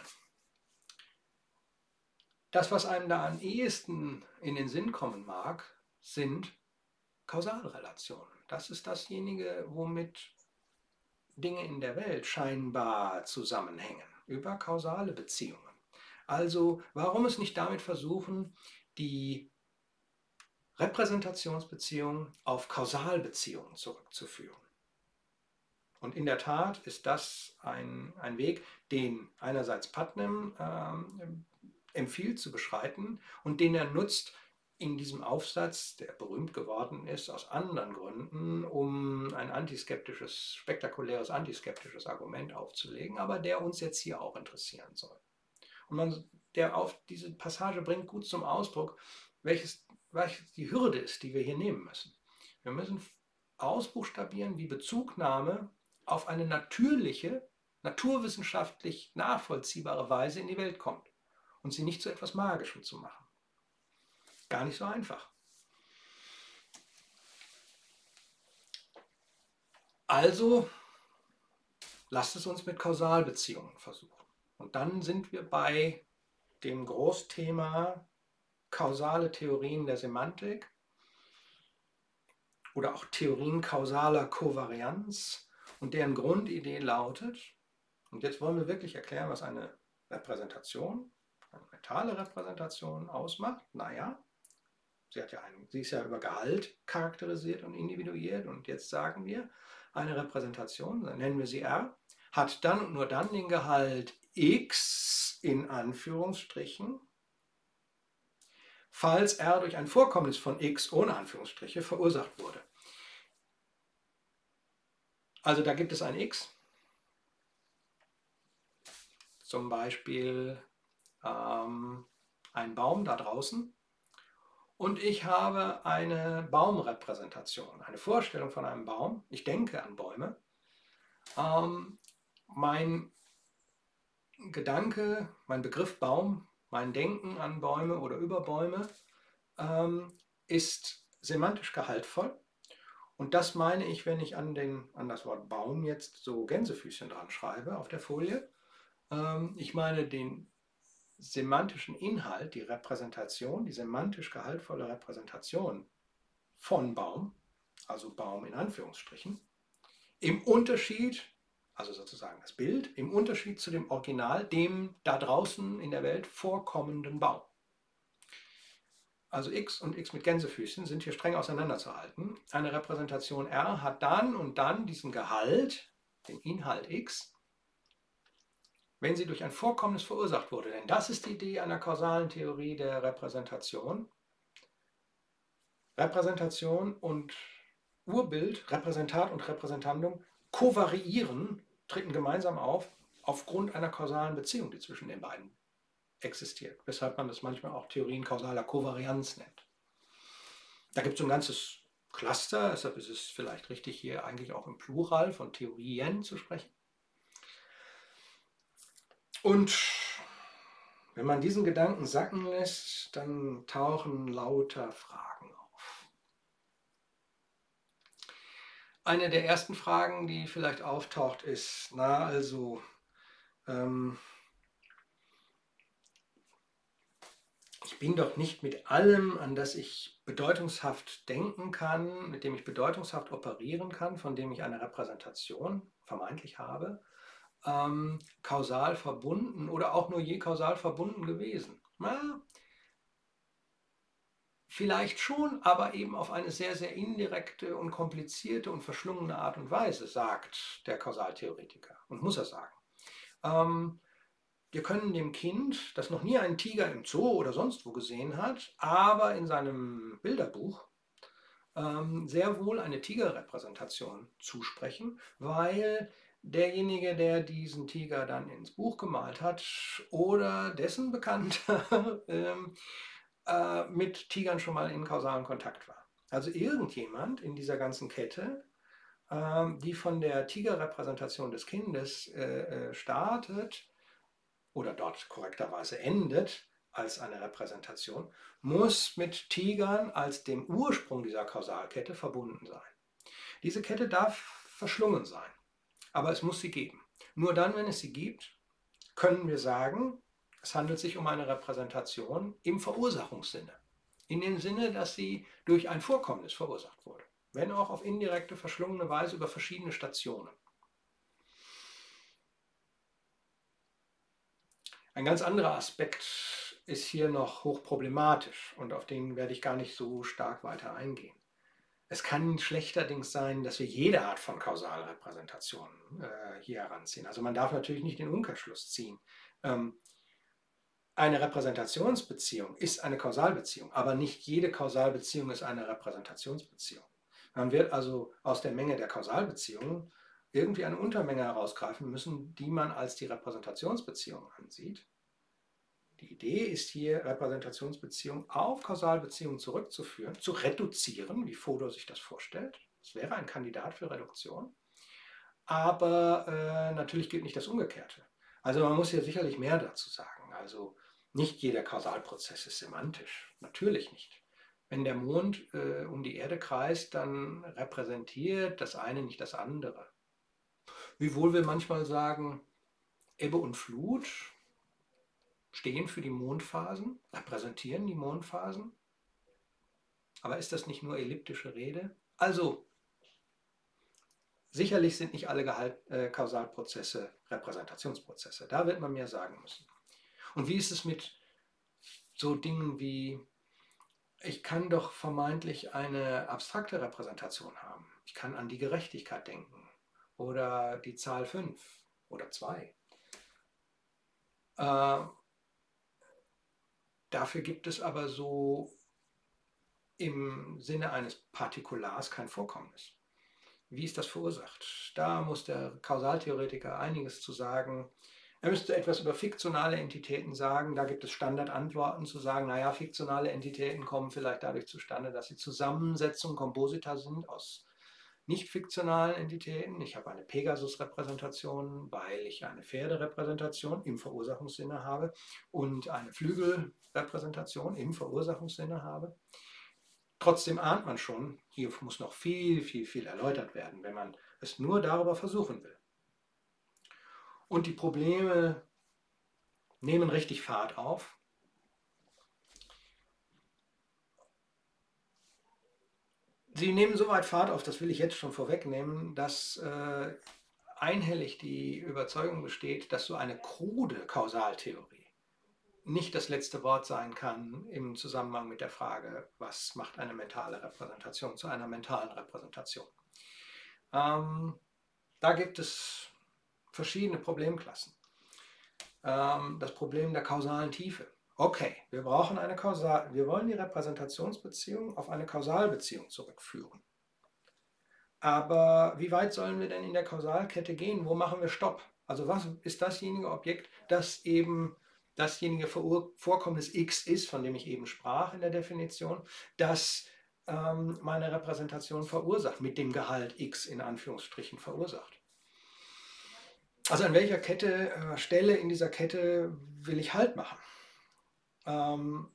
Das, was einem da am ehesten in den Sinn kommen mag, sind Kausalrelationen. Das ist dasjenige, womit Dinge in der Welt scheinbar zusammenhängen, über kausale Beziehungen. Also warum es nicht damit versuchen, die Repräsentationsbeziehungen auf Kausalbeziehungen zurückzuführen? Und in der Tat ist das ein, ein Weg, den einerseits Putnam ähm, empfiehlt zu beschreiten und den er nutzt in diesem Aufsatz, der berühmt geworden ist aus anderen Gründen, um ein antiskeptisches, spektakuläres antiskeptisches Argument aufzulegen, aber der uns jetzt hier auch interessieren soll. Und man, der auf diese Passage bringt gut zum Ausdruck, welches, welches die Hürde ist, die wir hier nehmen müssen. Wir müssen ausbuchstabieren, wie Bezugnahme auf eine natürliche, naturwissenschaftlich nachvollziehbare Weise in die Welt kommt und sie nicht zu etwas Magischem zu machen. Gar nicht so einfach. Also lasst es uns mit Kausalbeziehungen versuchen. Und dann sind wir bei dem Großthema kausale Theorien der Semantik oder auch Theorien kausaler Kovarianz. Und deren Grundidee lautet, und jetzt wollen wir wirklich erklären, was eine Repräsentation, eine mentale Repräsentation ausmacht. Naja, sie, hat ja einen, sie ist ja über Gehalt charakterisiert und individuiert. Und jetzt sagen wir, eine Repräsentation, dann nennen wir sie R, hat dann und nur dann den Gehalt x in Anführungsstrichen, falls R durch ein Vorkommnis von x ohne Anführungsstriche verursacht wurde. Also da gibt es ein x, zum Beispiel ähm, einen Baum da draußen, und ich habe eine Baumrepräsentation, eine Vorstellung von einem Baum. Ich denke an Bäume. Ähm, mein Gedanke, mein Begriff Baum, mein Denken an Bäume oder über Bäume ähm, ist semantisch gehaltvoll. Und das meine ich, wenn ich an, den, an das Wort Baum jetzt so Gänsefüßchen dran schreibe auf der Folie. Ähm, ich meine den semantischen Inhalt, die Repräsentation, die semantisch gehaltvolle Repräsentation von Baum, also Baum in Anführungsstrichen, im Unterschied, also sozusagen das Bild, im Unterschied zu dem Original, dem da draußen in der Welt vorkommenden Baum. Also x und x mit Gänsefüßchen sind hier streng auseinanderzuhalten. Eine Repräsentation R hat dann und dann diesen Gehalt, den Inhalt x, wenn sie durch ein Vorkommnis verursacht wurde. Denn das ist die Idee einer kausalen Theorie der Repräsentation. Repräsentation und Urbild, Repräsentat und Repräsentandum kovariieren, treten gemeinsam auf, aufgrund einer kausalen Beziehung, die zwischen den beiden existiert. Weshalb man das manchmal auch Theorien kausaler Kovarianz nennt. Da gibt es so ein ganzes Cluster, deshalb ist es vielleicht richtig, hier eigentlich auch im Plural von Theorien zu sprechen. Und wenn man diesen Gedanken sacken lässt, dann tauchen lauter Fragen auf. Eine der ersten Fragen, die vielleicht auftaucht, ist, na also, ähm, ich bin doch nicht mit allem, an das ich bedeutungshaft denken kann, mit dem ich bedeutungshaft operieren kann, von dem ich eine Repräsentation vermeintlich habe, ähm, kausal verbunden oder auch nur je kausal verbunden gewesen. Na, vielleicht schon, aber eben auf eine sehr, sehr indirekte und komplizierte und verschlungene Art und Weise, sagt der Kausaltheoretiker und muss er sagen. Ähm, wir können dem Kind, das noch nie einen Tiger im Zoo oder sonst wo gesehen hat, aber in seinem Bilderbuch ähm, sehr wohl eine Tigerrepräsentation zusprechen, weil derjenige, der diesen Tiger dann ins Buch gemalt hat oder dessen Bekannter ähm, äh, mit Tigern schon mal in kausalem Kontakt war. Also irgendjemand in dieser ganzen Kette, ähm, die von der Tigerrepräsentation des Kindes äh, startet oder dort korrekterweise endet als eine Repräsentation, muss mit Tigern als dem Ursprung dieser Kausalkette verbunden sein. Diese Kette darf verschlungen sein, aber es muss sie geben. Nur dann, wenn es sie gibt, können wir sagen, es handelt sich um eine Repräsentation im Verursachungssinne. In dem Sinne, dass sie durch ein Vorkommnis verursacht wurde, wenn auch auf indirekte, verschlungene Weise über verschiedene Stationen. Ein ganz anderer Aspekt ist hier noch hochproblematisch und auf den werde ich gar nicht so stark weiter eingehen. Es kann schlechterdings sein, dass wir jede Art von Kausalrepräsentation äh, hier heranziehen. Also man darf natürlich nicht den Umkehrschluss ziehen. Ähm, eine Repräsentationsbeziehung ist eine Kausalbeziehung, aber nicht jede Kausalbeziehung ist eine Repräsentationsbeziehung. Man wird also aus der Menge der Kausalbeziehungen irgendwie eine Untermenge herausgreifen müssen, die man als die Repräsentationsbeziehung ansieht. Die Idee ist hier, Repräsentationsbeziehungen auf Kausalbeziehungen zurückzuführen, zu reduzieren, wie Fodor sich das vorstellt. Das wäre ein Kandidat für Reduktion. Aber äh, natürlich gilt nicht das Umgekehrte. Also man muss hier sicherlich mehr dazu sagen. Also nicht jeder Kausalprozess ist semantisch. Natürlich nicht. Wenn der Mond äh, um die Erde kreist, dann repräsentiert das eine nicht das andere. Wiewohl wir manchmal sagen, Ebbe und Flut stehen für die Mondphasen, repräsentieren die Mondphasen. Aber ist das nicht nur elliptische Rede? Also, sicherlich sind nicht alle Gehalt, äh, Kausalprozesse Repräsentationsprozesse. Da wird man mehr sagen müssen. Und wie ist es mit so Dingen wie, ich kann doch vermeintlich eine abstrakte Repräsentation haben. Ich kann an die Gerechtigkeit denken oder die Zahl fünf oder zwei. Äh, dafür gibt es aber so im Sinne eines Partikulars kein Vorkommnis. Wie ist das verursacht? Da muss der Kausaltheoretiker einiges zu sagen. Er müsste etwas über fiktionale Entitäten sagen. Da gibt es Standardantworten zu sagen, naja, fiktionale Entitäten kommen vielleicht dadurch zustande, dass sie Zusammensetzungen, Komposita sind aus nicht fiktionalen Entitäten. Ich habe eine Pegasus-Repräsentation, weil ich eine Pferderepräsentation im Verursachungssinne habe und eine Flügelrepräsentation im Verursachungssinne habe. Trotzdem ahnt man schon, hier muss noch viel, viel, viel erläutert werden, wenn man es nur darüber versuchen will. Und die Probleme nehmen richtig Fahrt auf. Sie nehmen so weit Fahrt auf, das will ich jetzt schon vorwegnehmen, dass äh, einhellig die Überzeugung besteht, dass so eine krude Kausaltheorie nicht das letzte Wort sein kann im Zusammenhang mit der Frage, was macht eine mentale Repräsentation zu einer mentalen Repräsentation. Ähm, da gibt es verschiedene Problemklassen. Ähm, das Problem der kausalen Tiefe. Okay, wir brauchen eine Kausal, wir wollen die Repräsentationsbeziehung auf eine Kausalbeziehung zurückführen. Aber wie weit sollen wir denn in der Kausalkette gehen? Wo machen wir Stopp? Also was ist dasjenige Objekt, das eben dasjenige Vorkommnis X ist, von dem ich eben sprach in der Definition, das ähm, meine Repräsentation verursacht, mit dem Gehalt X in Anführungsstrichen verursacht. Also an welcher Kette, äh, Stelle in dieser Kette will ich Halt machen? Ähm,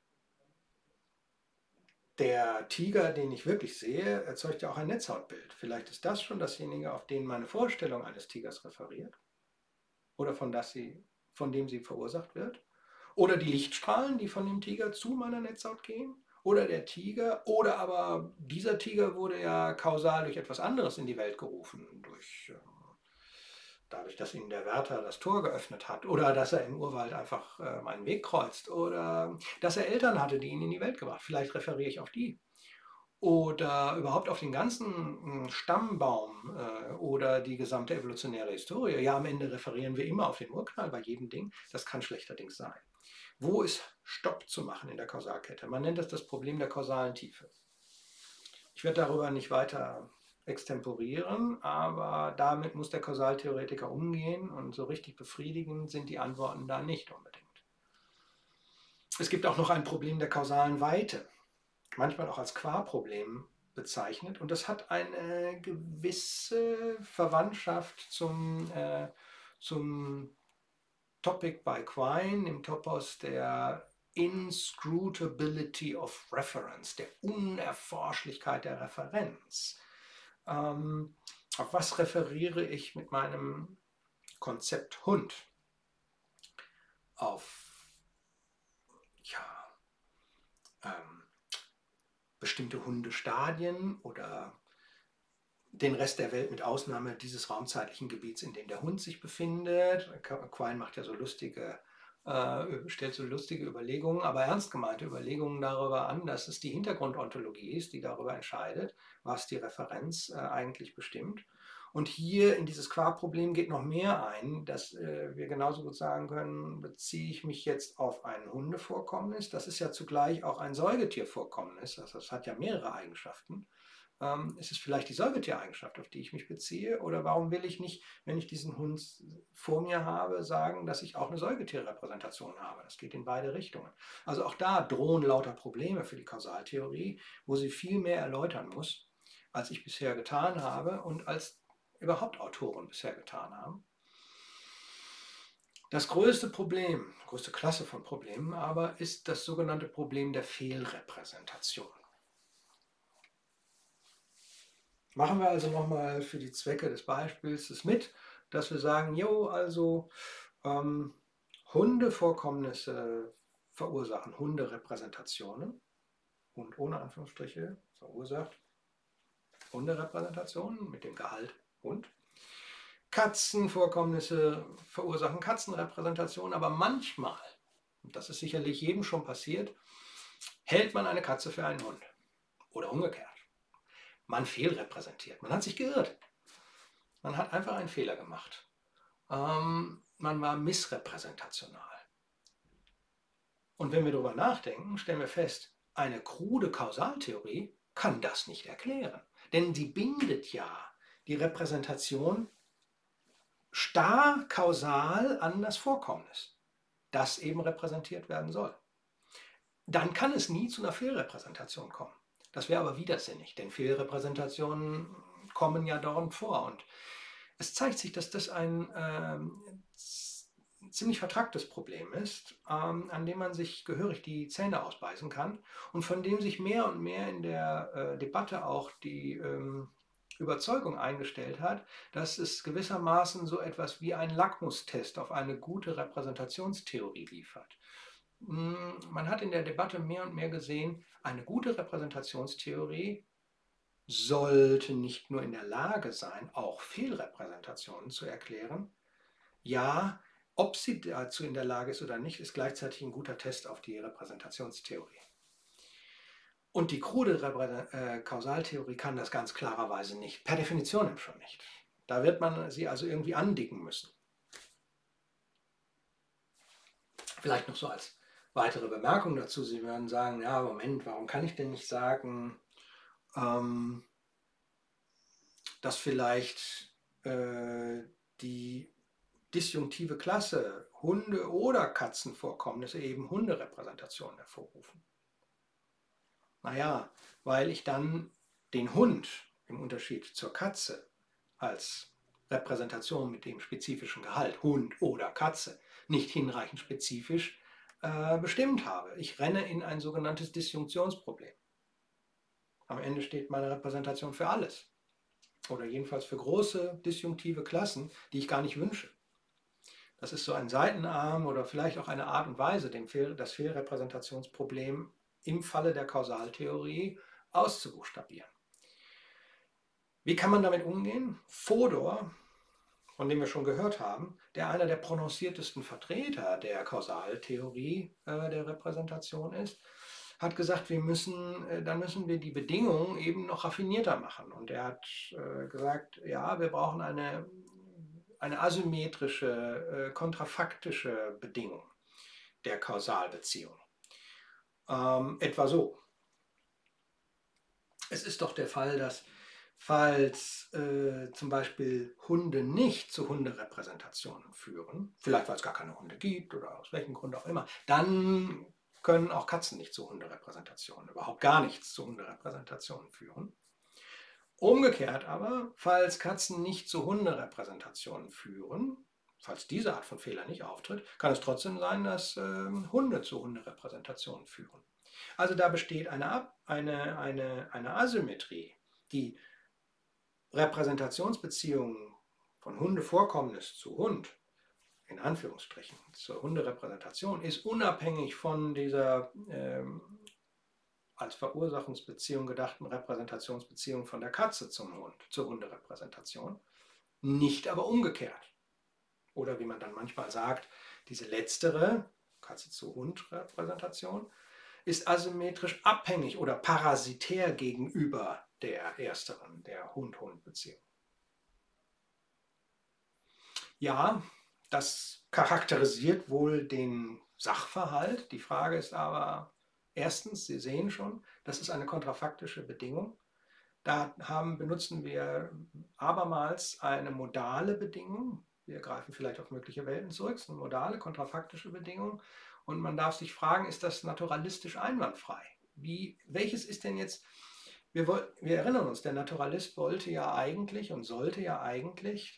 der Tiger, den ich wirklich sehe, erzeugt ja auch ein Netzhautbild. Vielleicht ist das schon dasjenige, auf den meine Vorstellung eines Tigers referiert oder von, das sie, von dem sie verursacht wird. Oder die Lichtstrahlen, die von dem Tiger zu meiner Netzhaut gehen. Oder der Tiger, oder aber dieser Tiger wurde ja kausal durch etwas anderes in die Welt gerufen, durch, dadurch, dass ihm der Wärter das Tor geöffnet hat oder dass er im Urwald einfach äh, meinen Weg kreuzt oder dass er Eltern hatte, die ihn in die Welt gebracht. Vielleicht referiere ich auf die. Oder überhaupt auf den ganzen Stammbaum äh, oder die gesamte evolutionäre Historie. Ja, am Ende referieren wir immer auf den Urknall bei jedem Ding. Das kann schlechterdings sein. Wo ist Stopp zu machen in der Kausalkette? Man nennt das das Problem der kausalen Tiefe. Ich werde darüber nicht weiter extemporieren, aber damit muss der Kausaltheoretiker umgehen und so richtig befriedigend sind die Antworten da nicht unbedingt. Es gibt auch noch ein Problem der kausalen Weite, manchmal auch als Qua-Problem bezeichnet, und das hat eine gewisse Verwandtschaft zum, äh, zum Topic bei Quine, im Topos der Inscrutability of Reference, der Unerforschlichkeit der Referenz. Ähm, auf was referiere ich mit meinem Konzept Hund? Auf ja, ähm, bestimmte Hundestadien oder den Rest der Welt mit Ausnahme dieses raumzeitlichen Gebiets, in dem der Hund sich befindet. Quine macht ja so lustige äh, stellt so lustige Überlegungen, aber ernst gemeinte Überlegungen darüber an, dass es die Hintergrundontologie ist, die darüber entscheidet, was die Referenz äh, eigentlich bestimmt. Und hier in dieses Qua-Problem geht noch mehr ein, dass äh, wir genauso gut sagen können, beziehe ich mich jetzt auf ein Hundevorkommnis, das ist ja zugleich auch ein Säugetiervorkommnis, also das hat ja mehrere Eigenschaften. Ähm, ist es vielleicht die Säugetiereigenschaft, auf die ich mich beziehe? Oder warum will ich nicht, wenn ich diesen Hund vor mir habe, sagen, dass ich auch eine Säugetierrepräsentation habe? Das geht in beide Richtungen. Also auch da drohen lauter Probleme für die Kausaltheorie, wo sie viel mehr erläutern muss, als ich bisher getan habe und als überhaupt Autoren bisher getan haben. Das größte Problem, größte Klasse von Problemen aber, ist das sogenannte Problem der Fehlrepräsentation. Machen wir also nochmal für die Zwecke des Beispiels das mit, dass wir sagen, jo, also ähm, Hundevorkommnisse verursachen Hunderepräsentationen. Hund ohne Anführungsstriche verursacht Hunderepräsentationen mit dem Gehalt Hund. Katzenvorkommnisse verursachen Katzenrepräsentationen, aber manchmal, und das ist sicherlich jedem schon passiert, hält man eine Katze für einen Hund oder umgekehrt. Man fehlrepräsentiert, man hat sich geirrt. Man hat einfach einen Fehler gemacht. Ähm, man war missrepräsentational. Und wenn wir darüber nachdenken, stellen wir fest, eine krude Kausaltheorie kann das nicht erklären. Denn sie bindet ja die Repräsentation starr kausal an das Vorkommnis, das eben repräsentiert werden soll. Dann kann es nie zu einer Fehlrepräsentation kommen. Das wäre aber widersinnig, denn Fehlrepräsentationen kommen ja dauernd vor. Und es zeigt sich, dass das ein ähm, ziemlich vertracktes Problem ist, ähm, an dem man sich gehörig die Zähne ausbeißen kann und von dem sich mehr und mehr in der äh, Debatte auch die ähm, Überzeugung eingestellt hat, dass es gewissermaßen so etwas wie ein Lackmustest auf eine gute Repräsentationstheorie liefert. Man hat in der Debatte mehr und mehr gesehen, eine gute Repräsentationstheorie sollte nicht nur in der Lage sein, auch Fehlrepräsentationen zu erklären. Ja, ob sie dazu in der Lage ist oder nicht, ist gleichzeitig ein guter Test auf die Repräsentationstheorie. Und die krude äh, Kausaltheorie kann das ganz klarerweise nicht, per Definition schon nicht. Da wird man sie also irgendwie andicken müssen. Vielleicht noch so als weitere Bemerkung dazu. Sie werden sagen, ja, Moment, warum kann ich denn nicht sagen, ähm, dass vielleicht äh, die disjunktive Klasse Hunde- oder Katzenvorkommnisse eben Hunderepräsentationen hervorrufen? Naja, weil ich dann den Hund im Unterschied zur Katze als Repräsentation mit dem spezifischen Gehalt Hund oder Katze nicht hinreichend spezifisch äh, bestimmt habe. Ich renne in ein sogenanntes Disjunktionsproblem. Am Ende steht meine Repräsentation für alles. Oder jedenfalls für große disjunktive Klassen, die ich gar nicht wünsche. Das ist so ein Seitenarm oder vielleicht auch eine Art und Weise, dem Fehl, das Fehlrepräsentationsproblem im Falle der Kausaltheorie auszubuchstabieren. Wie kann man damit umgehen? Fodor, von dem wir schon gehört haben, der einer der prononciertesten Vertreter der Kausaltheorie äh, der Repräsentation ist, hat gesagt, wir müssen, äh, dann müssen wir die Bedingungen eben noch raffinierter machen. Und er hat äh, gesagt, ja, wir brauchen eine, eine asymmetrische, äh, kontrafaktische Bedingung der Kausalbeziehung. Ähm, etwa so. Es ist doch der Fall, dass falls äh, zum Beispiel Hunde nicht zu Hunderepräsentationen führen, vielleicht weil es gar keine Hunde gibt oder aus welchem Grund auch immer, dann können auch Katzen nicht zu Hunderepräsentationen, überhaupt gar nichts zu Hunderepräsentationen führen. Umgekehrt aber, falls Katzen nicht zu Hunderepräsentationen führen, falls diese Art von Fehler nicht auftritt, kann es trotzdem sein, dass äh, Hunde zu Hunderepräsentationen führen. Also da besteht eine, eine, eine, eine Asymmetrie, die Repräsentationsbeziehungen von Hundevorkommnis zu Hund, in Anführungsstrichen, zur Hunderepräsentation, ist unabhängig von dieser ähm, als Verursachungsbeziehung gedachten Repräsentationsbeziehung von der Katze zum Hund, zur Hunderepräsentation, nicht aber umgekehrt. Oder wie man dann manchmal sagt, diese letztere, Katze-zu-Hund-Repräsentation, ist asymmetrisch abhängig oder parasitär gegenüber der ersteren, der Hund-Hund-Beziehung. Ja, das charakterisiert wohl den Sachverhalt. Die Frage ist aber, erstens, Sie sehen schon, das ist eine kontrafaktische Bedingung. Da haben, benutzen wir abermals eine modale Bedingung. Wir greifen vielleicht auf mögliche Welten zurück. Es ist eine modale, kontrafaktische Bedingung. Und man darf sich fragen, ist das naturalistisch einwandfrei? Wie, welches ist denn jetzt, wir, wir erinnern uns, der Naturalist wollte ja eigentlich und sollte ja eigentlich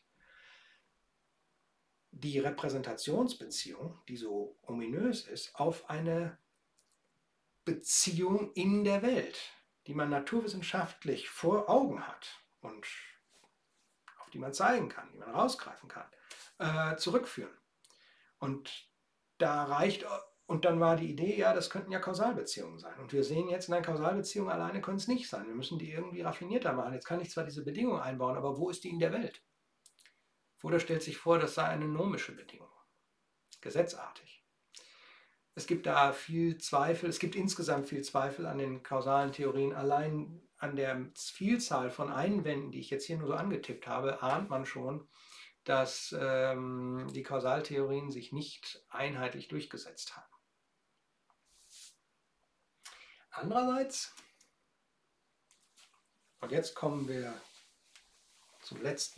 die Repräsentationsbeziehung, die so ominös ist, auf eine Beziehung in der Welt, die man naturwissenschaftlich vor Augen hat und auf die man zeigen kann, die man rausgreifen kann, äh, zurückführen. Und da reicht, und dann war die Idee, ja, das könnten ja Kausalbeziehungen sein. Und wir sehen jetzt, nein, Kausalbeziehungen alleine können es nicht sein. Wir müssen die irgendwie raffinierter machen. Jetzt kann ich zwar diese Bedingung einbauen, aber wo ist die in der Welt? Oder stellt sich vor, das sei eine nomische Bedingung, gesetzartig. Es gibt da viel Zweifel, es gibt insgesamt viel Zweifel an den kausalen Theorien. Allein an der Vielzahl von Einwänden, die ich jetzt hier nur so angetippt habe, ahnt man schon, dass ähm, die Kausaltheorien sich nicht einheitlich durchgesetzt haben. Andererseits, und jetzt kommen wir zum letzten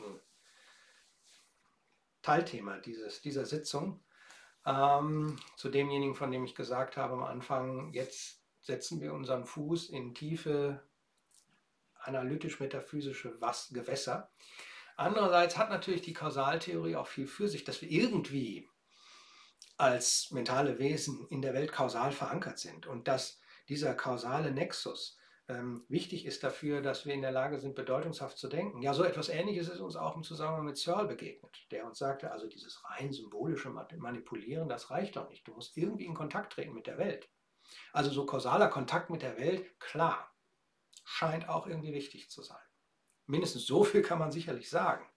Teilthema dieses, dieser Sitzung, ähm, zu demjenigen, von dem ich gesagt habe am Anfang, jetzt setzen wir unseren Fuß in tiefe analytisch-metaphysische Gewässer. Andererseits hat natürlich die Kausaltheorie auch viel für sich, dass wir irgendwie als mentale Wesen in der Welt kausal verankert sind und dass dieser kausale Nexus ähm, wichtig ist dafür, dass wir in der Lage sind, bedeutungshaft zu denken. Ja, so etwas Ähnliches ist uns auch im Zusammenhang mit Searle begegnet, der uns sagte, also dieses rein symbolische Manipulieren, das reicht doch nicht. Du musst irgendwie in Kontakt treten mit der Welt. Also so kausaler Kontakt mit der Welt, klar, scheint auch irgendwie wichtig zu sein. Mindestens so viel kann man sicherlich sagen.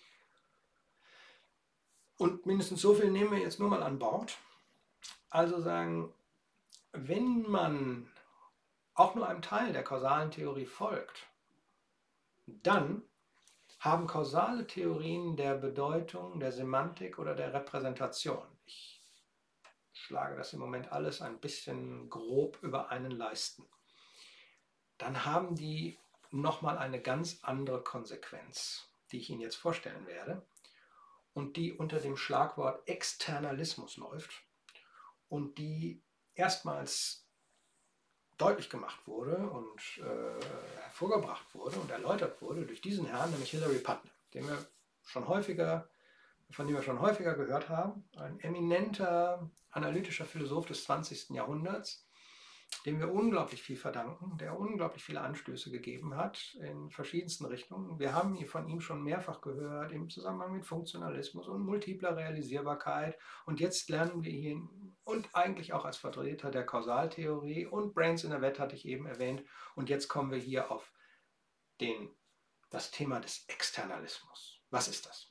Und mindestens so viel nehmen wir jetzt nur mal an Bord. Also sagen, wenn man auch nur einem Teil der kausalen Theorie folgt, dann haben kausale Theorien der Bedeutung, der Semantik oder der Repräsentation. Ich schlage das im Moment alles ein bisschen grob über einen Leisten. Dann haben die nochmal eine ganz andere Konsequenz, die ich Ihnen jetzt vorstellen werde und die unter dem Schlagwort Externalismus läuft und die erstmals deutlich gemacht wurde und äh, hervorgebracht wurde und erläutert wurde durch diesen Herrn, nämlich Hilary Putnam, den wir schon häufiger, von dem wir schon häufiger gehört haben, ein eminenter analytischer Philosoph des zwanzigsten Jahrhunderts, dem wir unglaublich viel verdanken, der unglaublich viele Anstöße gegeben hat in verschiedensten Richtungen. Wir haben von ihm schon mehrfach gehört im Zusammenhang mit Funktionalismus und multipler Realisierbarkeit. Und jetzt lernen wir ihn, und eigentlich auch als Vertreter der Kausaltheorie und Brains in a Vat hatte ich eben erwähnt. Und jetzt kommen wir hier auf den, das Thema des Externalismus. Was ist das?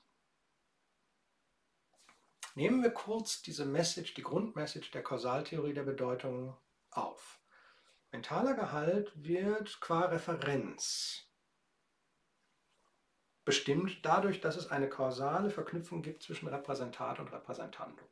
Nehmen wir kurz diese Message, die Grundmessage der Kausaltheorie der Bedeutung auf. Mentaler Gehalt wird qua Referenz bestimmt dadurch, dass es eine kausale Verknüpfung gibt zwischen Repräsentat und Repräsentandum.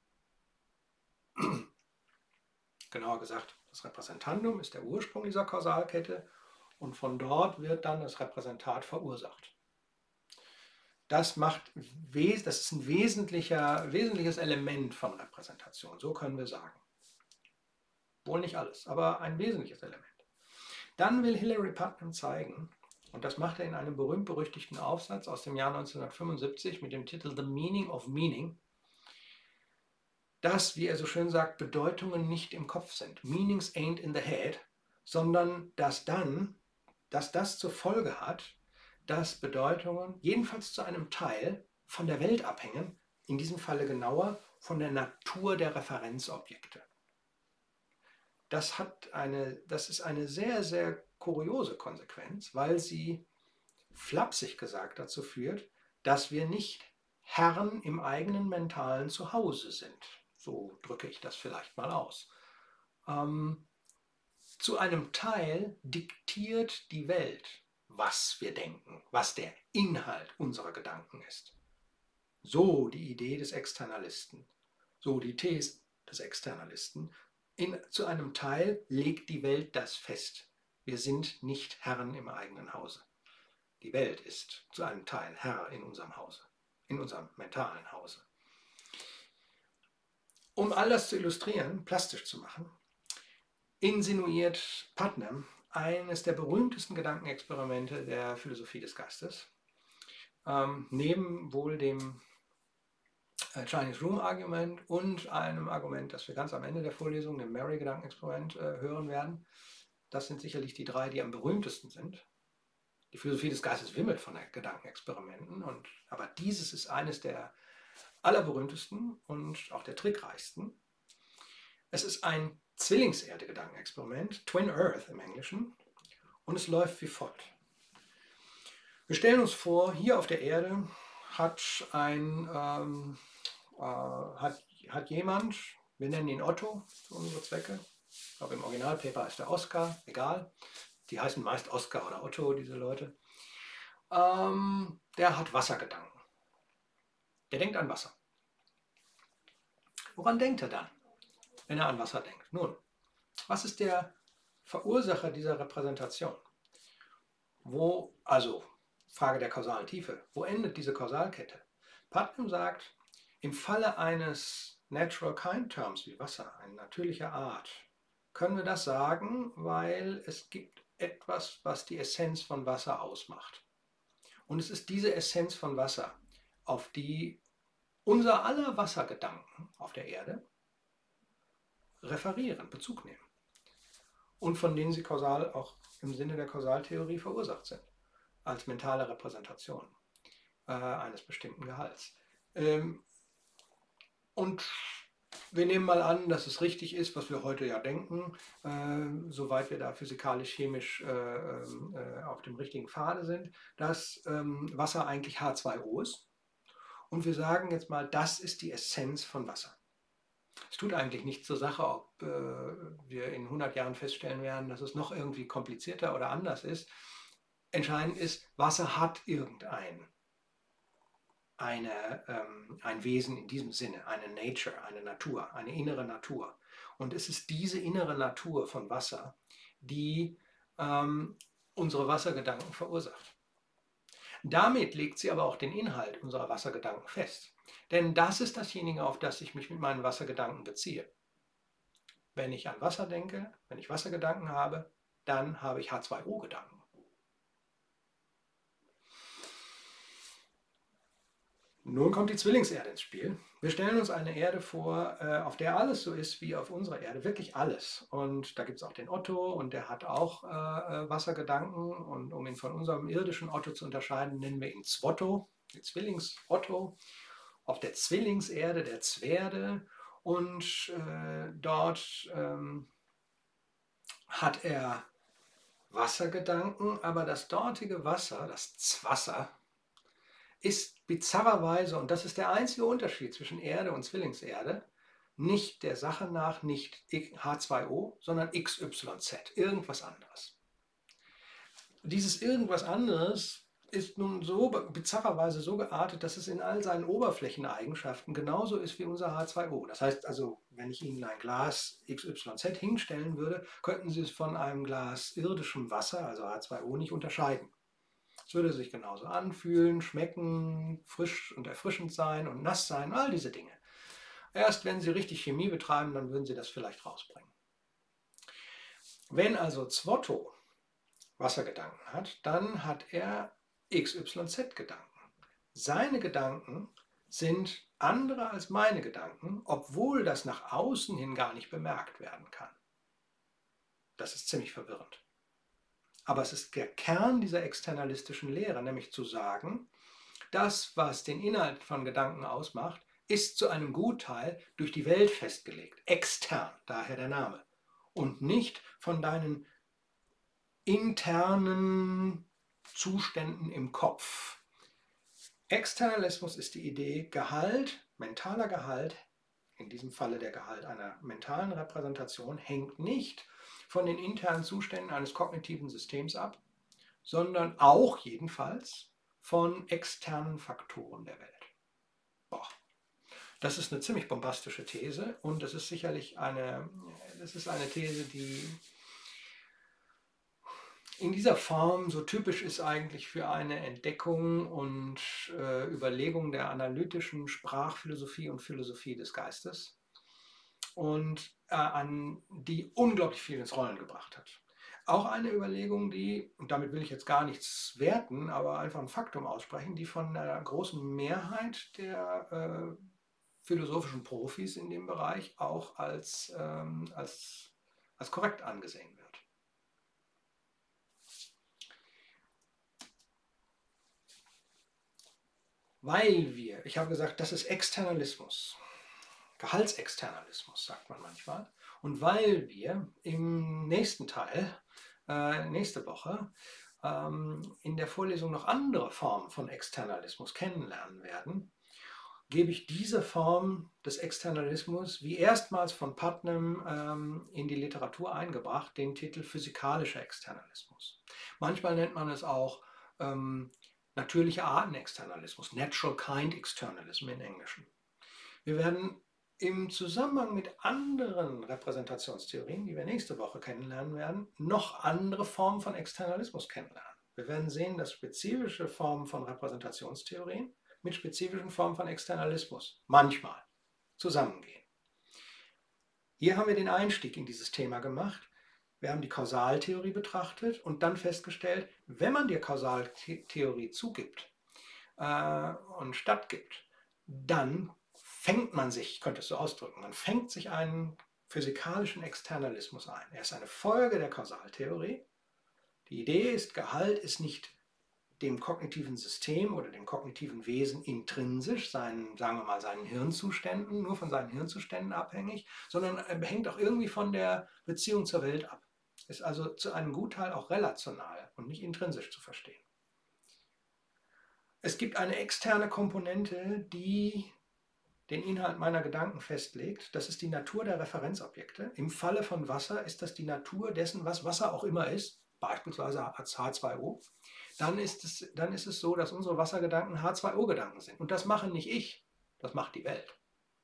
Genauer gesagt, das Repräsentandum ist der Ursprung dieser Kausalkette und von dort wird dann das Repräsentat verursacht. Das, macht, das ist ein wesentlicher, wesentliches Element von Repräsentation, so können wir sagen. Wohl nicht alles, aber ein wesentliches Element. Dann will Hilary Putnam zeigen, und das macht er in einem berühmt-berüchtigten Aufsatz aus dem Jahr neunzehnhundertfünfundsiebzig mit dem Titel The Meaning of Meaning, dass, wie er so schön sagt, Bedeutungen nicht im Kopf sind. Meanings ain't in the head, sondern dass dann, dass das zur Folge hat, dass Bedeutungen jedenfalls zu einem Teil von der Welt abhängen, in diesem Falle genauer von der Natur der Referenzobjekte. Das, hat eine, das ist eine sehr, sehr kuriose Konsequenz, weil sie flapsig gesagt dazu führt, dass wir nicht Herren im eigenen mentalen Zuhause sind. So drücke ich das vielleicht mal aus. Ähm, zu einem Teil diktiert die Welt, was wir denken, was der Inhalt unserer Gedanken ist. So die Idee des Externalisten, so die These des Externalisten. In, zu einem Teil legt die Welt das fest. Wir sind nicht Herren im eigenen Hause. Die Welt ist zu einem Teil Herr in unserem Hause, in unserem mentalen Hause. Um all das zu illustrieren, plastisch zu machen, insinuiert Putnam eines der berühmtesten Gedankenexperimente der Philosophie des Geistes, ähm, neben wohl dem äh, Chinese Room Argument und einem Argument, das wir ganz am Ende der Vorlesung, dem Mary-Gedankenexperiment, äh, hören werden. Das sind sicherlich die drei, die am berühmtesten sind. Die Philosophie des Geistes wimmelt von Gedankenexperimenten, und, aber dieses ist eines der allerberühmtesten und auch der trickreichsten. Es ist ein Zwillingserde-Gedankenexperiment, Twin Earth im Englischen, und es läuft wie folgt. Wir stellen uns vor, hier auf der Erde hat, ein, ähm, äh, hat, hat jemand, wir nennen ihn Otto für unsere Zwecke, ich glaube im Originalpaper ist der Oscar, egal, die heißen meist Oscar oder Otto, diese Leute, ähm, der hat Wassergedanken. Der denkt an Wasser. Woran denkt er dann, wenn er an Wasser denkt? Nun, was ist der Verursacher dieser Repräsentation? Wo, also Frage der kausalen Tiefe, wo endet diese Kausalkette? Putnam sagt, im Falle eines Natural Kind Terms wie Wasser, eine natürliche Art, können wir das sagen, weil es gibt etwas, was die Essenz von Wasser ausmacht. Und es ist diese Essenz von Wasser, auf die unser aller Wassergedanken auf der Erde referieren, Bezug nehmen. Und von denen sie kausal auch im Sinne der Kausaltheorie verursacht sind, als mentale Repräsentation äh, eines bestimmten Gehalts. Ähm, und wir nehmen mal an, dass es richtig ist, was wir heute ja denken, äh, soweit wir da physikalisch-chemisch äh, äh, auf dem richtigen Pfade sind, dass ähm, Wasser eigentlich H zwei O ist. Und wir sagen jetzt mal, das ist die Essenz von Wasser. Es tut eigentlich nichts zur Sache, ob äh, wir in hundert Jahren feststellen werden, dass es noch irgendwie komplizierter oder anders ist. Entscheidend ist, Wasser hat irgendein eine, ähm, ein Wesen in diesem Sinne, eine Nature, eine Natur, eine innere Natur. Und es ist diese innere Natur von Wasser, die ähm, unsere Wassergedanken verursacht. Damit legt sie aber auch den Inhalt unserer Wassergedanken fest. Denn das ist dasjenige, auf das ich mich mit meinen Wassergedanken beziehe. Wenn ich an Wasser denke, wenn ich Wassergedanken habe, dann habe ich H zwei O-Gedanken. Nun kommt die Zwillingserde ins Spiel. Wir stellen uns eine Erde vor, auf der alles so ist wie auf unserer Erde, wirklich alles. Und da gibt es auch den Otto, und der hat auch äh, Wassergedanken. Und um ihn von unserem irdischen Otto zu unterscheiden, nennen wir ihn Zwotto, die Zwillings-Otto. Auf der Zwillingserde, der Zwerde. Und äh, dort ähm, hat er Wassergedanken, aber das dortige Wasser, das Zwasser, ist bizarrerweise, und das ist der einzige Unterschied zwischen Erde und Zwillingserde, nicht der Sache nach nicht H zwei O, sondern X Y Z, irgendwas anderes. Dieses irgendwas anderes ist nun so bizarrerweise so geartet, dass es in all seinen Oberflächeneigenschaften genauso ist wie unser H zwei O. Das heißt also, wenn ich Ihnen ein Glas X Y Z hinstellen würde, könnten Sie es von einem Glas irdischem Wasser, also H zwei O, nicht unterscheiden. Es würde sich genauso anfühlen, schmecken, frisch und erfrischend sein und nass sein, all diese Dinge. Erst wenn Sie richtig Chemie betreiben, dann würden Sie das vielleicht rausbringen. Wenn also Zwotto Wassergedanken hat, dann hat er X Y Z-Gedanken. Seine Gedanken sind andere als meine Gedanken, obwohl das nach außen hin gar nicht bemerkt werden kann. Das ist ziemlich verwirrend. Aber es ist der Kern dieser externalistischen Lehre, nämlich zu sagen, das, was den Inhalt von Gedanken ausmacht, ist zu einem Gutteil durch die Welt festgelegt, extern, daher der Name, und nicht von deinen internen Zuständen im Kopf. Externalismus ist die Idee, Gehalt, mentaler Gehalt, in diesem Falle der Gehalt einer mentalen Repräsentation, hängt nicht von den internen Zuständen eines kognitiven Systems ab, sondern auch jedenfalls von externen Faktoren der Welt. Boah. Das ist eine ziemlich bombastische These und das ist sicherlich eine, das ist eine These, die in dieser Form so typisch ist eigentlich für eine Entdeckung und äh, Überlegung der analytischen Sprachphilosophie und Philosophie des Geistes und äh, an die unglaublich viel ins Rollen gebracht hat. Auch eine Überlegung, die, und damit will ich jetzt gar nichts werten, aber einfach ein Faktum aussprechen, die von einer großen Mehrheit der äh, philosophischen Profis in dem Bereich auch als, ähm, als, als korrekt angesehen wird. Weil wir, ich habe gesagt, das ist Externalismus, Gehaltsexternalismus sagt man manchmal, und weil wir im nächsten Teil, äh, nächste Woche, ähm, in der Vorlesung noch andere Formen von Externalismus kennenlernen werden, gebe ich diese Form des Externalismus, wie erstmals von Putnam ähm, in die Literatur eingebracht, den Titel physikalischer Externalismus. Manchmal nennt man es auch ähm, natürliche Artenexternalismus, Natural Kind Externalism im Englischen. Wir werden im Zusammenhang mit anderen Repräsentationstheorien, die wir nächste Woche kennenlernen werden, noch andere Formen von Externalismus kennenlernen. Wir werden sehen, dass spezifische Formen von Repräsentationstheorien mit spezifischen Formen von Externalismus manchmal zusammengehen. Hier haben wir den Einstieg in dieses Thema gemacht. Wir haben die Kausaltheorie betrachtet und dann festgestellt, wenn man der Kausaltheorie zugibt äh, und stattgibt, dann fängt man sich, ich könnte es so ausdrücken, man fängt sich einen physikalischen Externalismus ein. Er ist eine Folge der Kausaltheorie. Die Idee ist, Gehalt ist nicht dem kognitiven System oder dem kognitiven Wesen intrinsisch, seinen, sagen wir mal, seinen Hirnzuständen, nur von seinen Hirnzuständen abhängig, sondern hängt auch irgendwie von der Beziehung zur Welt ab. Ist also zu einem Gutteil auch relational und nicht intrinsisch zu verstehen. Es gibt eine externe Komponente, die den Inhalt meiner Gedanken festlegt. Das ist die Natur der Referenzobjekte. Im Falle von Wasser ist das die Natur dessen, was Wasser auch immer ist, beispielsweise als H zwei O. Dann ist, es, dann ist es so, dass unsere Wassergedanken H zwei O-Gedanken sind. Und das mache nicht ich, das macht die Welt.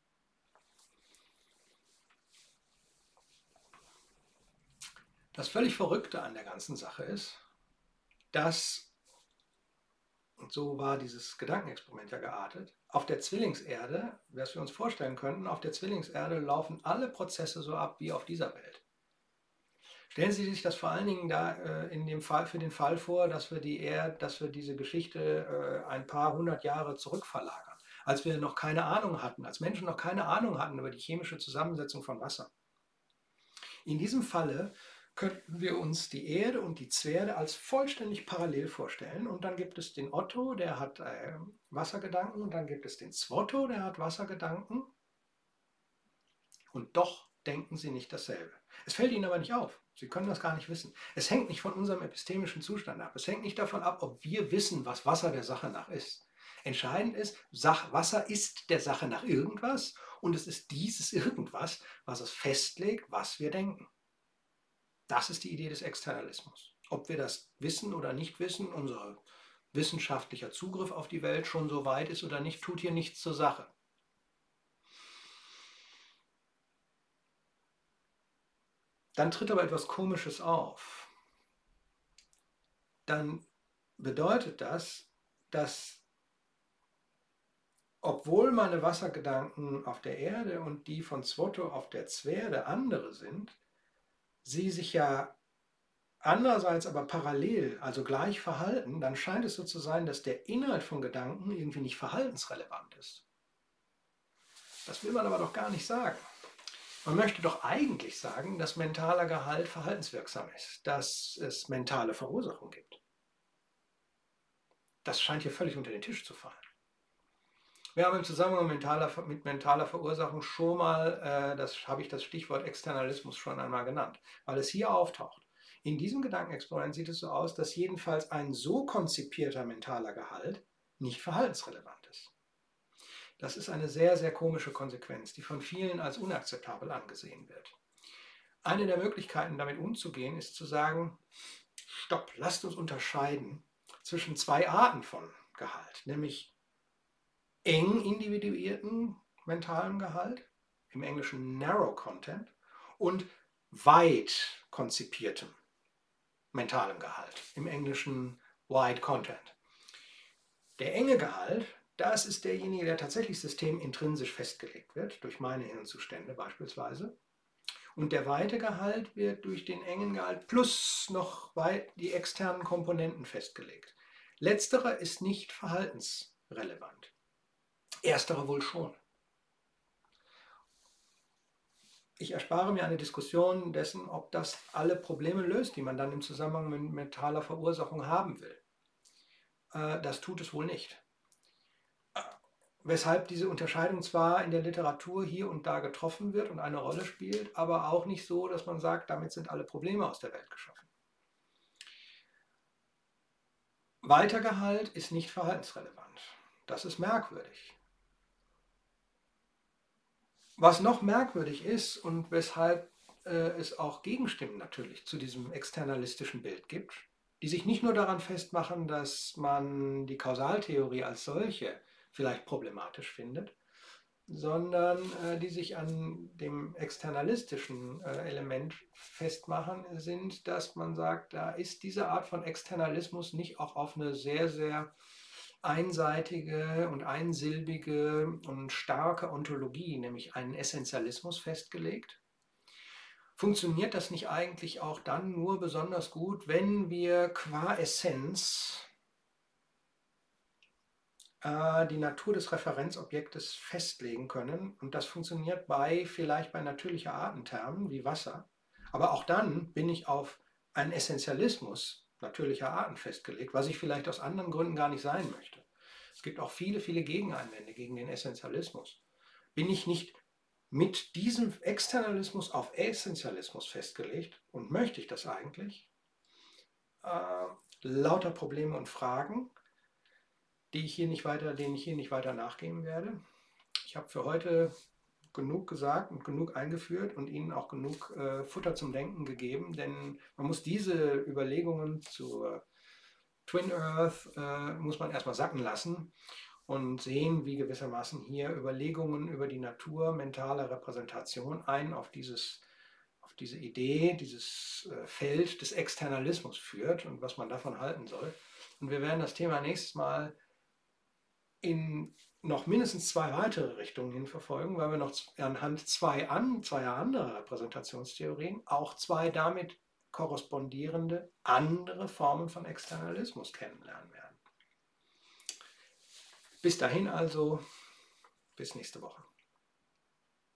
Das völlig Verrückte an der ganzen Sache ist, dass, und so war dieses Gedankenexperiment ja geartet, auf der Zwillingserde, was wir uns vorstellen könnten, auf der Zwillingserde laufen alle Prozesse so ab wie auf dieser Welt. Stellen Sie sich das vor allen Dingen da äh, in dem Fall, für den Fall vor, dass wir, die Erde, dass wir diese Geschichte äh, ein paar hundert Jahre zurückverlagern, als wir noch keine Ahnung hatten, als Menschen noch keine Ahnung hatten über die chemische Zusammensetzung von Wasser. In diesem Falle könnten wir uns die Erde und die Zwerge als vollständig parallel vorstellen. Und dann gibt es den Otto, der hat äh, Wassergedanken, und dann gibt es den Zwotto, der hat Wassergedanken. Und doch denken sie nicht dasselbe. Es fällt ihnen aber nicht auf. Sie können das gar nicht wissen. Es hängt nicht von unserem epistemischen Zustand ab. Es hängt nicht davon ab, ob wir wissen, was Wasser der Sache nach ist. Entscheidend ist, Wasser ist der Sache nach irgendwas, und es ist dieses Irgendwas, was es festlegt, was wir denken. Das ist die Idee des Externalismus. Ob wir das wissen oder nicht wissen, unser wissenschaftlicher Zugriff auf die Welt schon so weit ist oder nicht, tut hier nichts zur Sache. Dann tritt aber etwas Komisches auf. Dann bedeutet das, dass, obwohl meine Wassergedanken auf der Erde und die von Zwotto auf der Zwerge andere sind, sie sich ja andererseits aber parallel, also gleich verhalten, dann scheint es so zu sein, dass der Inhalt von Gedanken irgendwie nicht verhaltensrelevant ist. Das will man aber doch gar nicht sagen. Man möchte doch eigentlich sagen, dass mentaler Gehalt verhaltenswirksam ist, dass es mentale Verursachung gibt. Das scheint hier völlig unter den Tisch zu fallen. Wir haben im Zusammenhang mit mentaler, mit mentaler Verursachung schon mal, äh, das habe ich das Stichwort Externalismus schon einmal genannt, weil es hier auftaucht. In diesem Gedankenexperiment sieht es so aus, dass jedenfalls ein so konzipierter mentaler Gehalt nicht verhaltensrelevant ist. Das ist eine sehr, sehr komische Konsequenz, die von vielen als unakzeptabel angesehen wird. Eine der Möglichkeiten, damit umzugehen, ist zu sagen, stopp, lasst uns unterscheiden zwischen zwei Arten von Gehalt, nämlich eng individuierten mentalem Gehalt, im Englischen Narrow Content, und weit konzipiertem mentalem Gehalt, im Englischen Wide Content. Der enge Gehalt, das ist derjenige, der tatsächlich systemintrinsisch festgelegt wird, durch meine Hirnzustände beispielsweise. Und der weite Gehalt wird durch den engen Gehalt plus noch die externen Komponenten festgelegt. Letzterer ist nicht verhaltensrelevant. Ersterer wohl schon. Ich erspare mir eine Diskussion dessen, ob das alle Probleme löst, die man dann im Zusammenhang mit mentaler Verursachung haben will. Das tut es wohl nicht. Weshalb diese Unterscheidung zwar in der Literatur hier und da getroffen wird und eine Rolle spielt, aber auch nicht so, dass man sagt, damit sind alle Probleme aus der Welt geschaffen. Weiter Gehalt ist nicht verhaltensrelevant. Das ist merkwürdig. Was noch merkwürdig ist und weshalb äh, es auch Gegenstimmen natürlich zu diesem externalistischen Bild gibt, die sich nicht nur daran festmachen, dass man die Kausaltheorie als solche vielleicht problematisch findet, sondern äh, die sich an dem externalistischen äh, Element festmachen, sind, dass man sagt, da ist diese Art von Externalismus nicht auch auf eine sehr, sehr einseitige und einsilbige und starke Ontologie, nämlich einen Essentialismus festgelegt. Funktioniert das nicht eigentlich auch dann nur besonders gut, wenn wir qua Essenz äh, die Natur des Referenzobjektes festlegen können? Und das funktioniert bei vielleicht bei natürlicher Artenthermen wie Wasser. Aber auch dann bin ich auf einen Essentialismus natürlicher Arten festgelegt, was ich vielleicht aus anderen Gründen gar nicht sein möchte. Es gibt auch viele, viele Gegeneinwände gegen den Essentialismus. Bin ich nicht mit diesem Externalismus auf Essentialismus festgelegt und möchte ich das eigentlich? Äh, lauter Probleme und Fragen, die ich hier nicht weiter, denen ich hier nicht weiter nachgehen werde. Ich habe für heute genug gesagt und genug eingeführt und Ihnen auch genug äh, Futter zum Denken gegeben, denn man muss diese Überlegungen zur Twin Earth, äh, muss man erstmal sacken lassen und sehen, wie gewissermaßen hier Überlegungen über die Natur mentaler Repräsentation ein auf, dieses, auf diese Idee, dieses äh, Feld des Externalismus führt und was man davon halten soll. Und wir werden das Thema nächstes Mal in noch mindestens zwei weitere Richtungen hin verfolgen, weil wir noch anhand zwei an, zweier anderer Repräsentationstheorien auch zwei damit korrespondierende andere Formen von Externalismus kennenlernen werden. Bis dahin also, bis nächste Woche.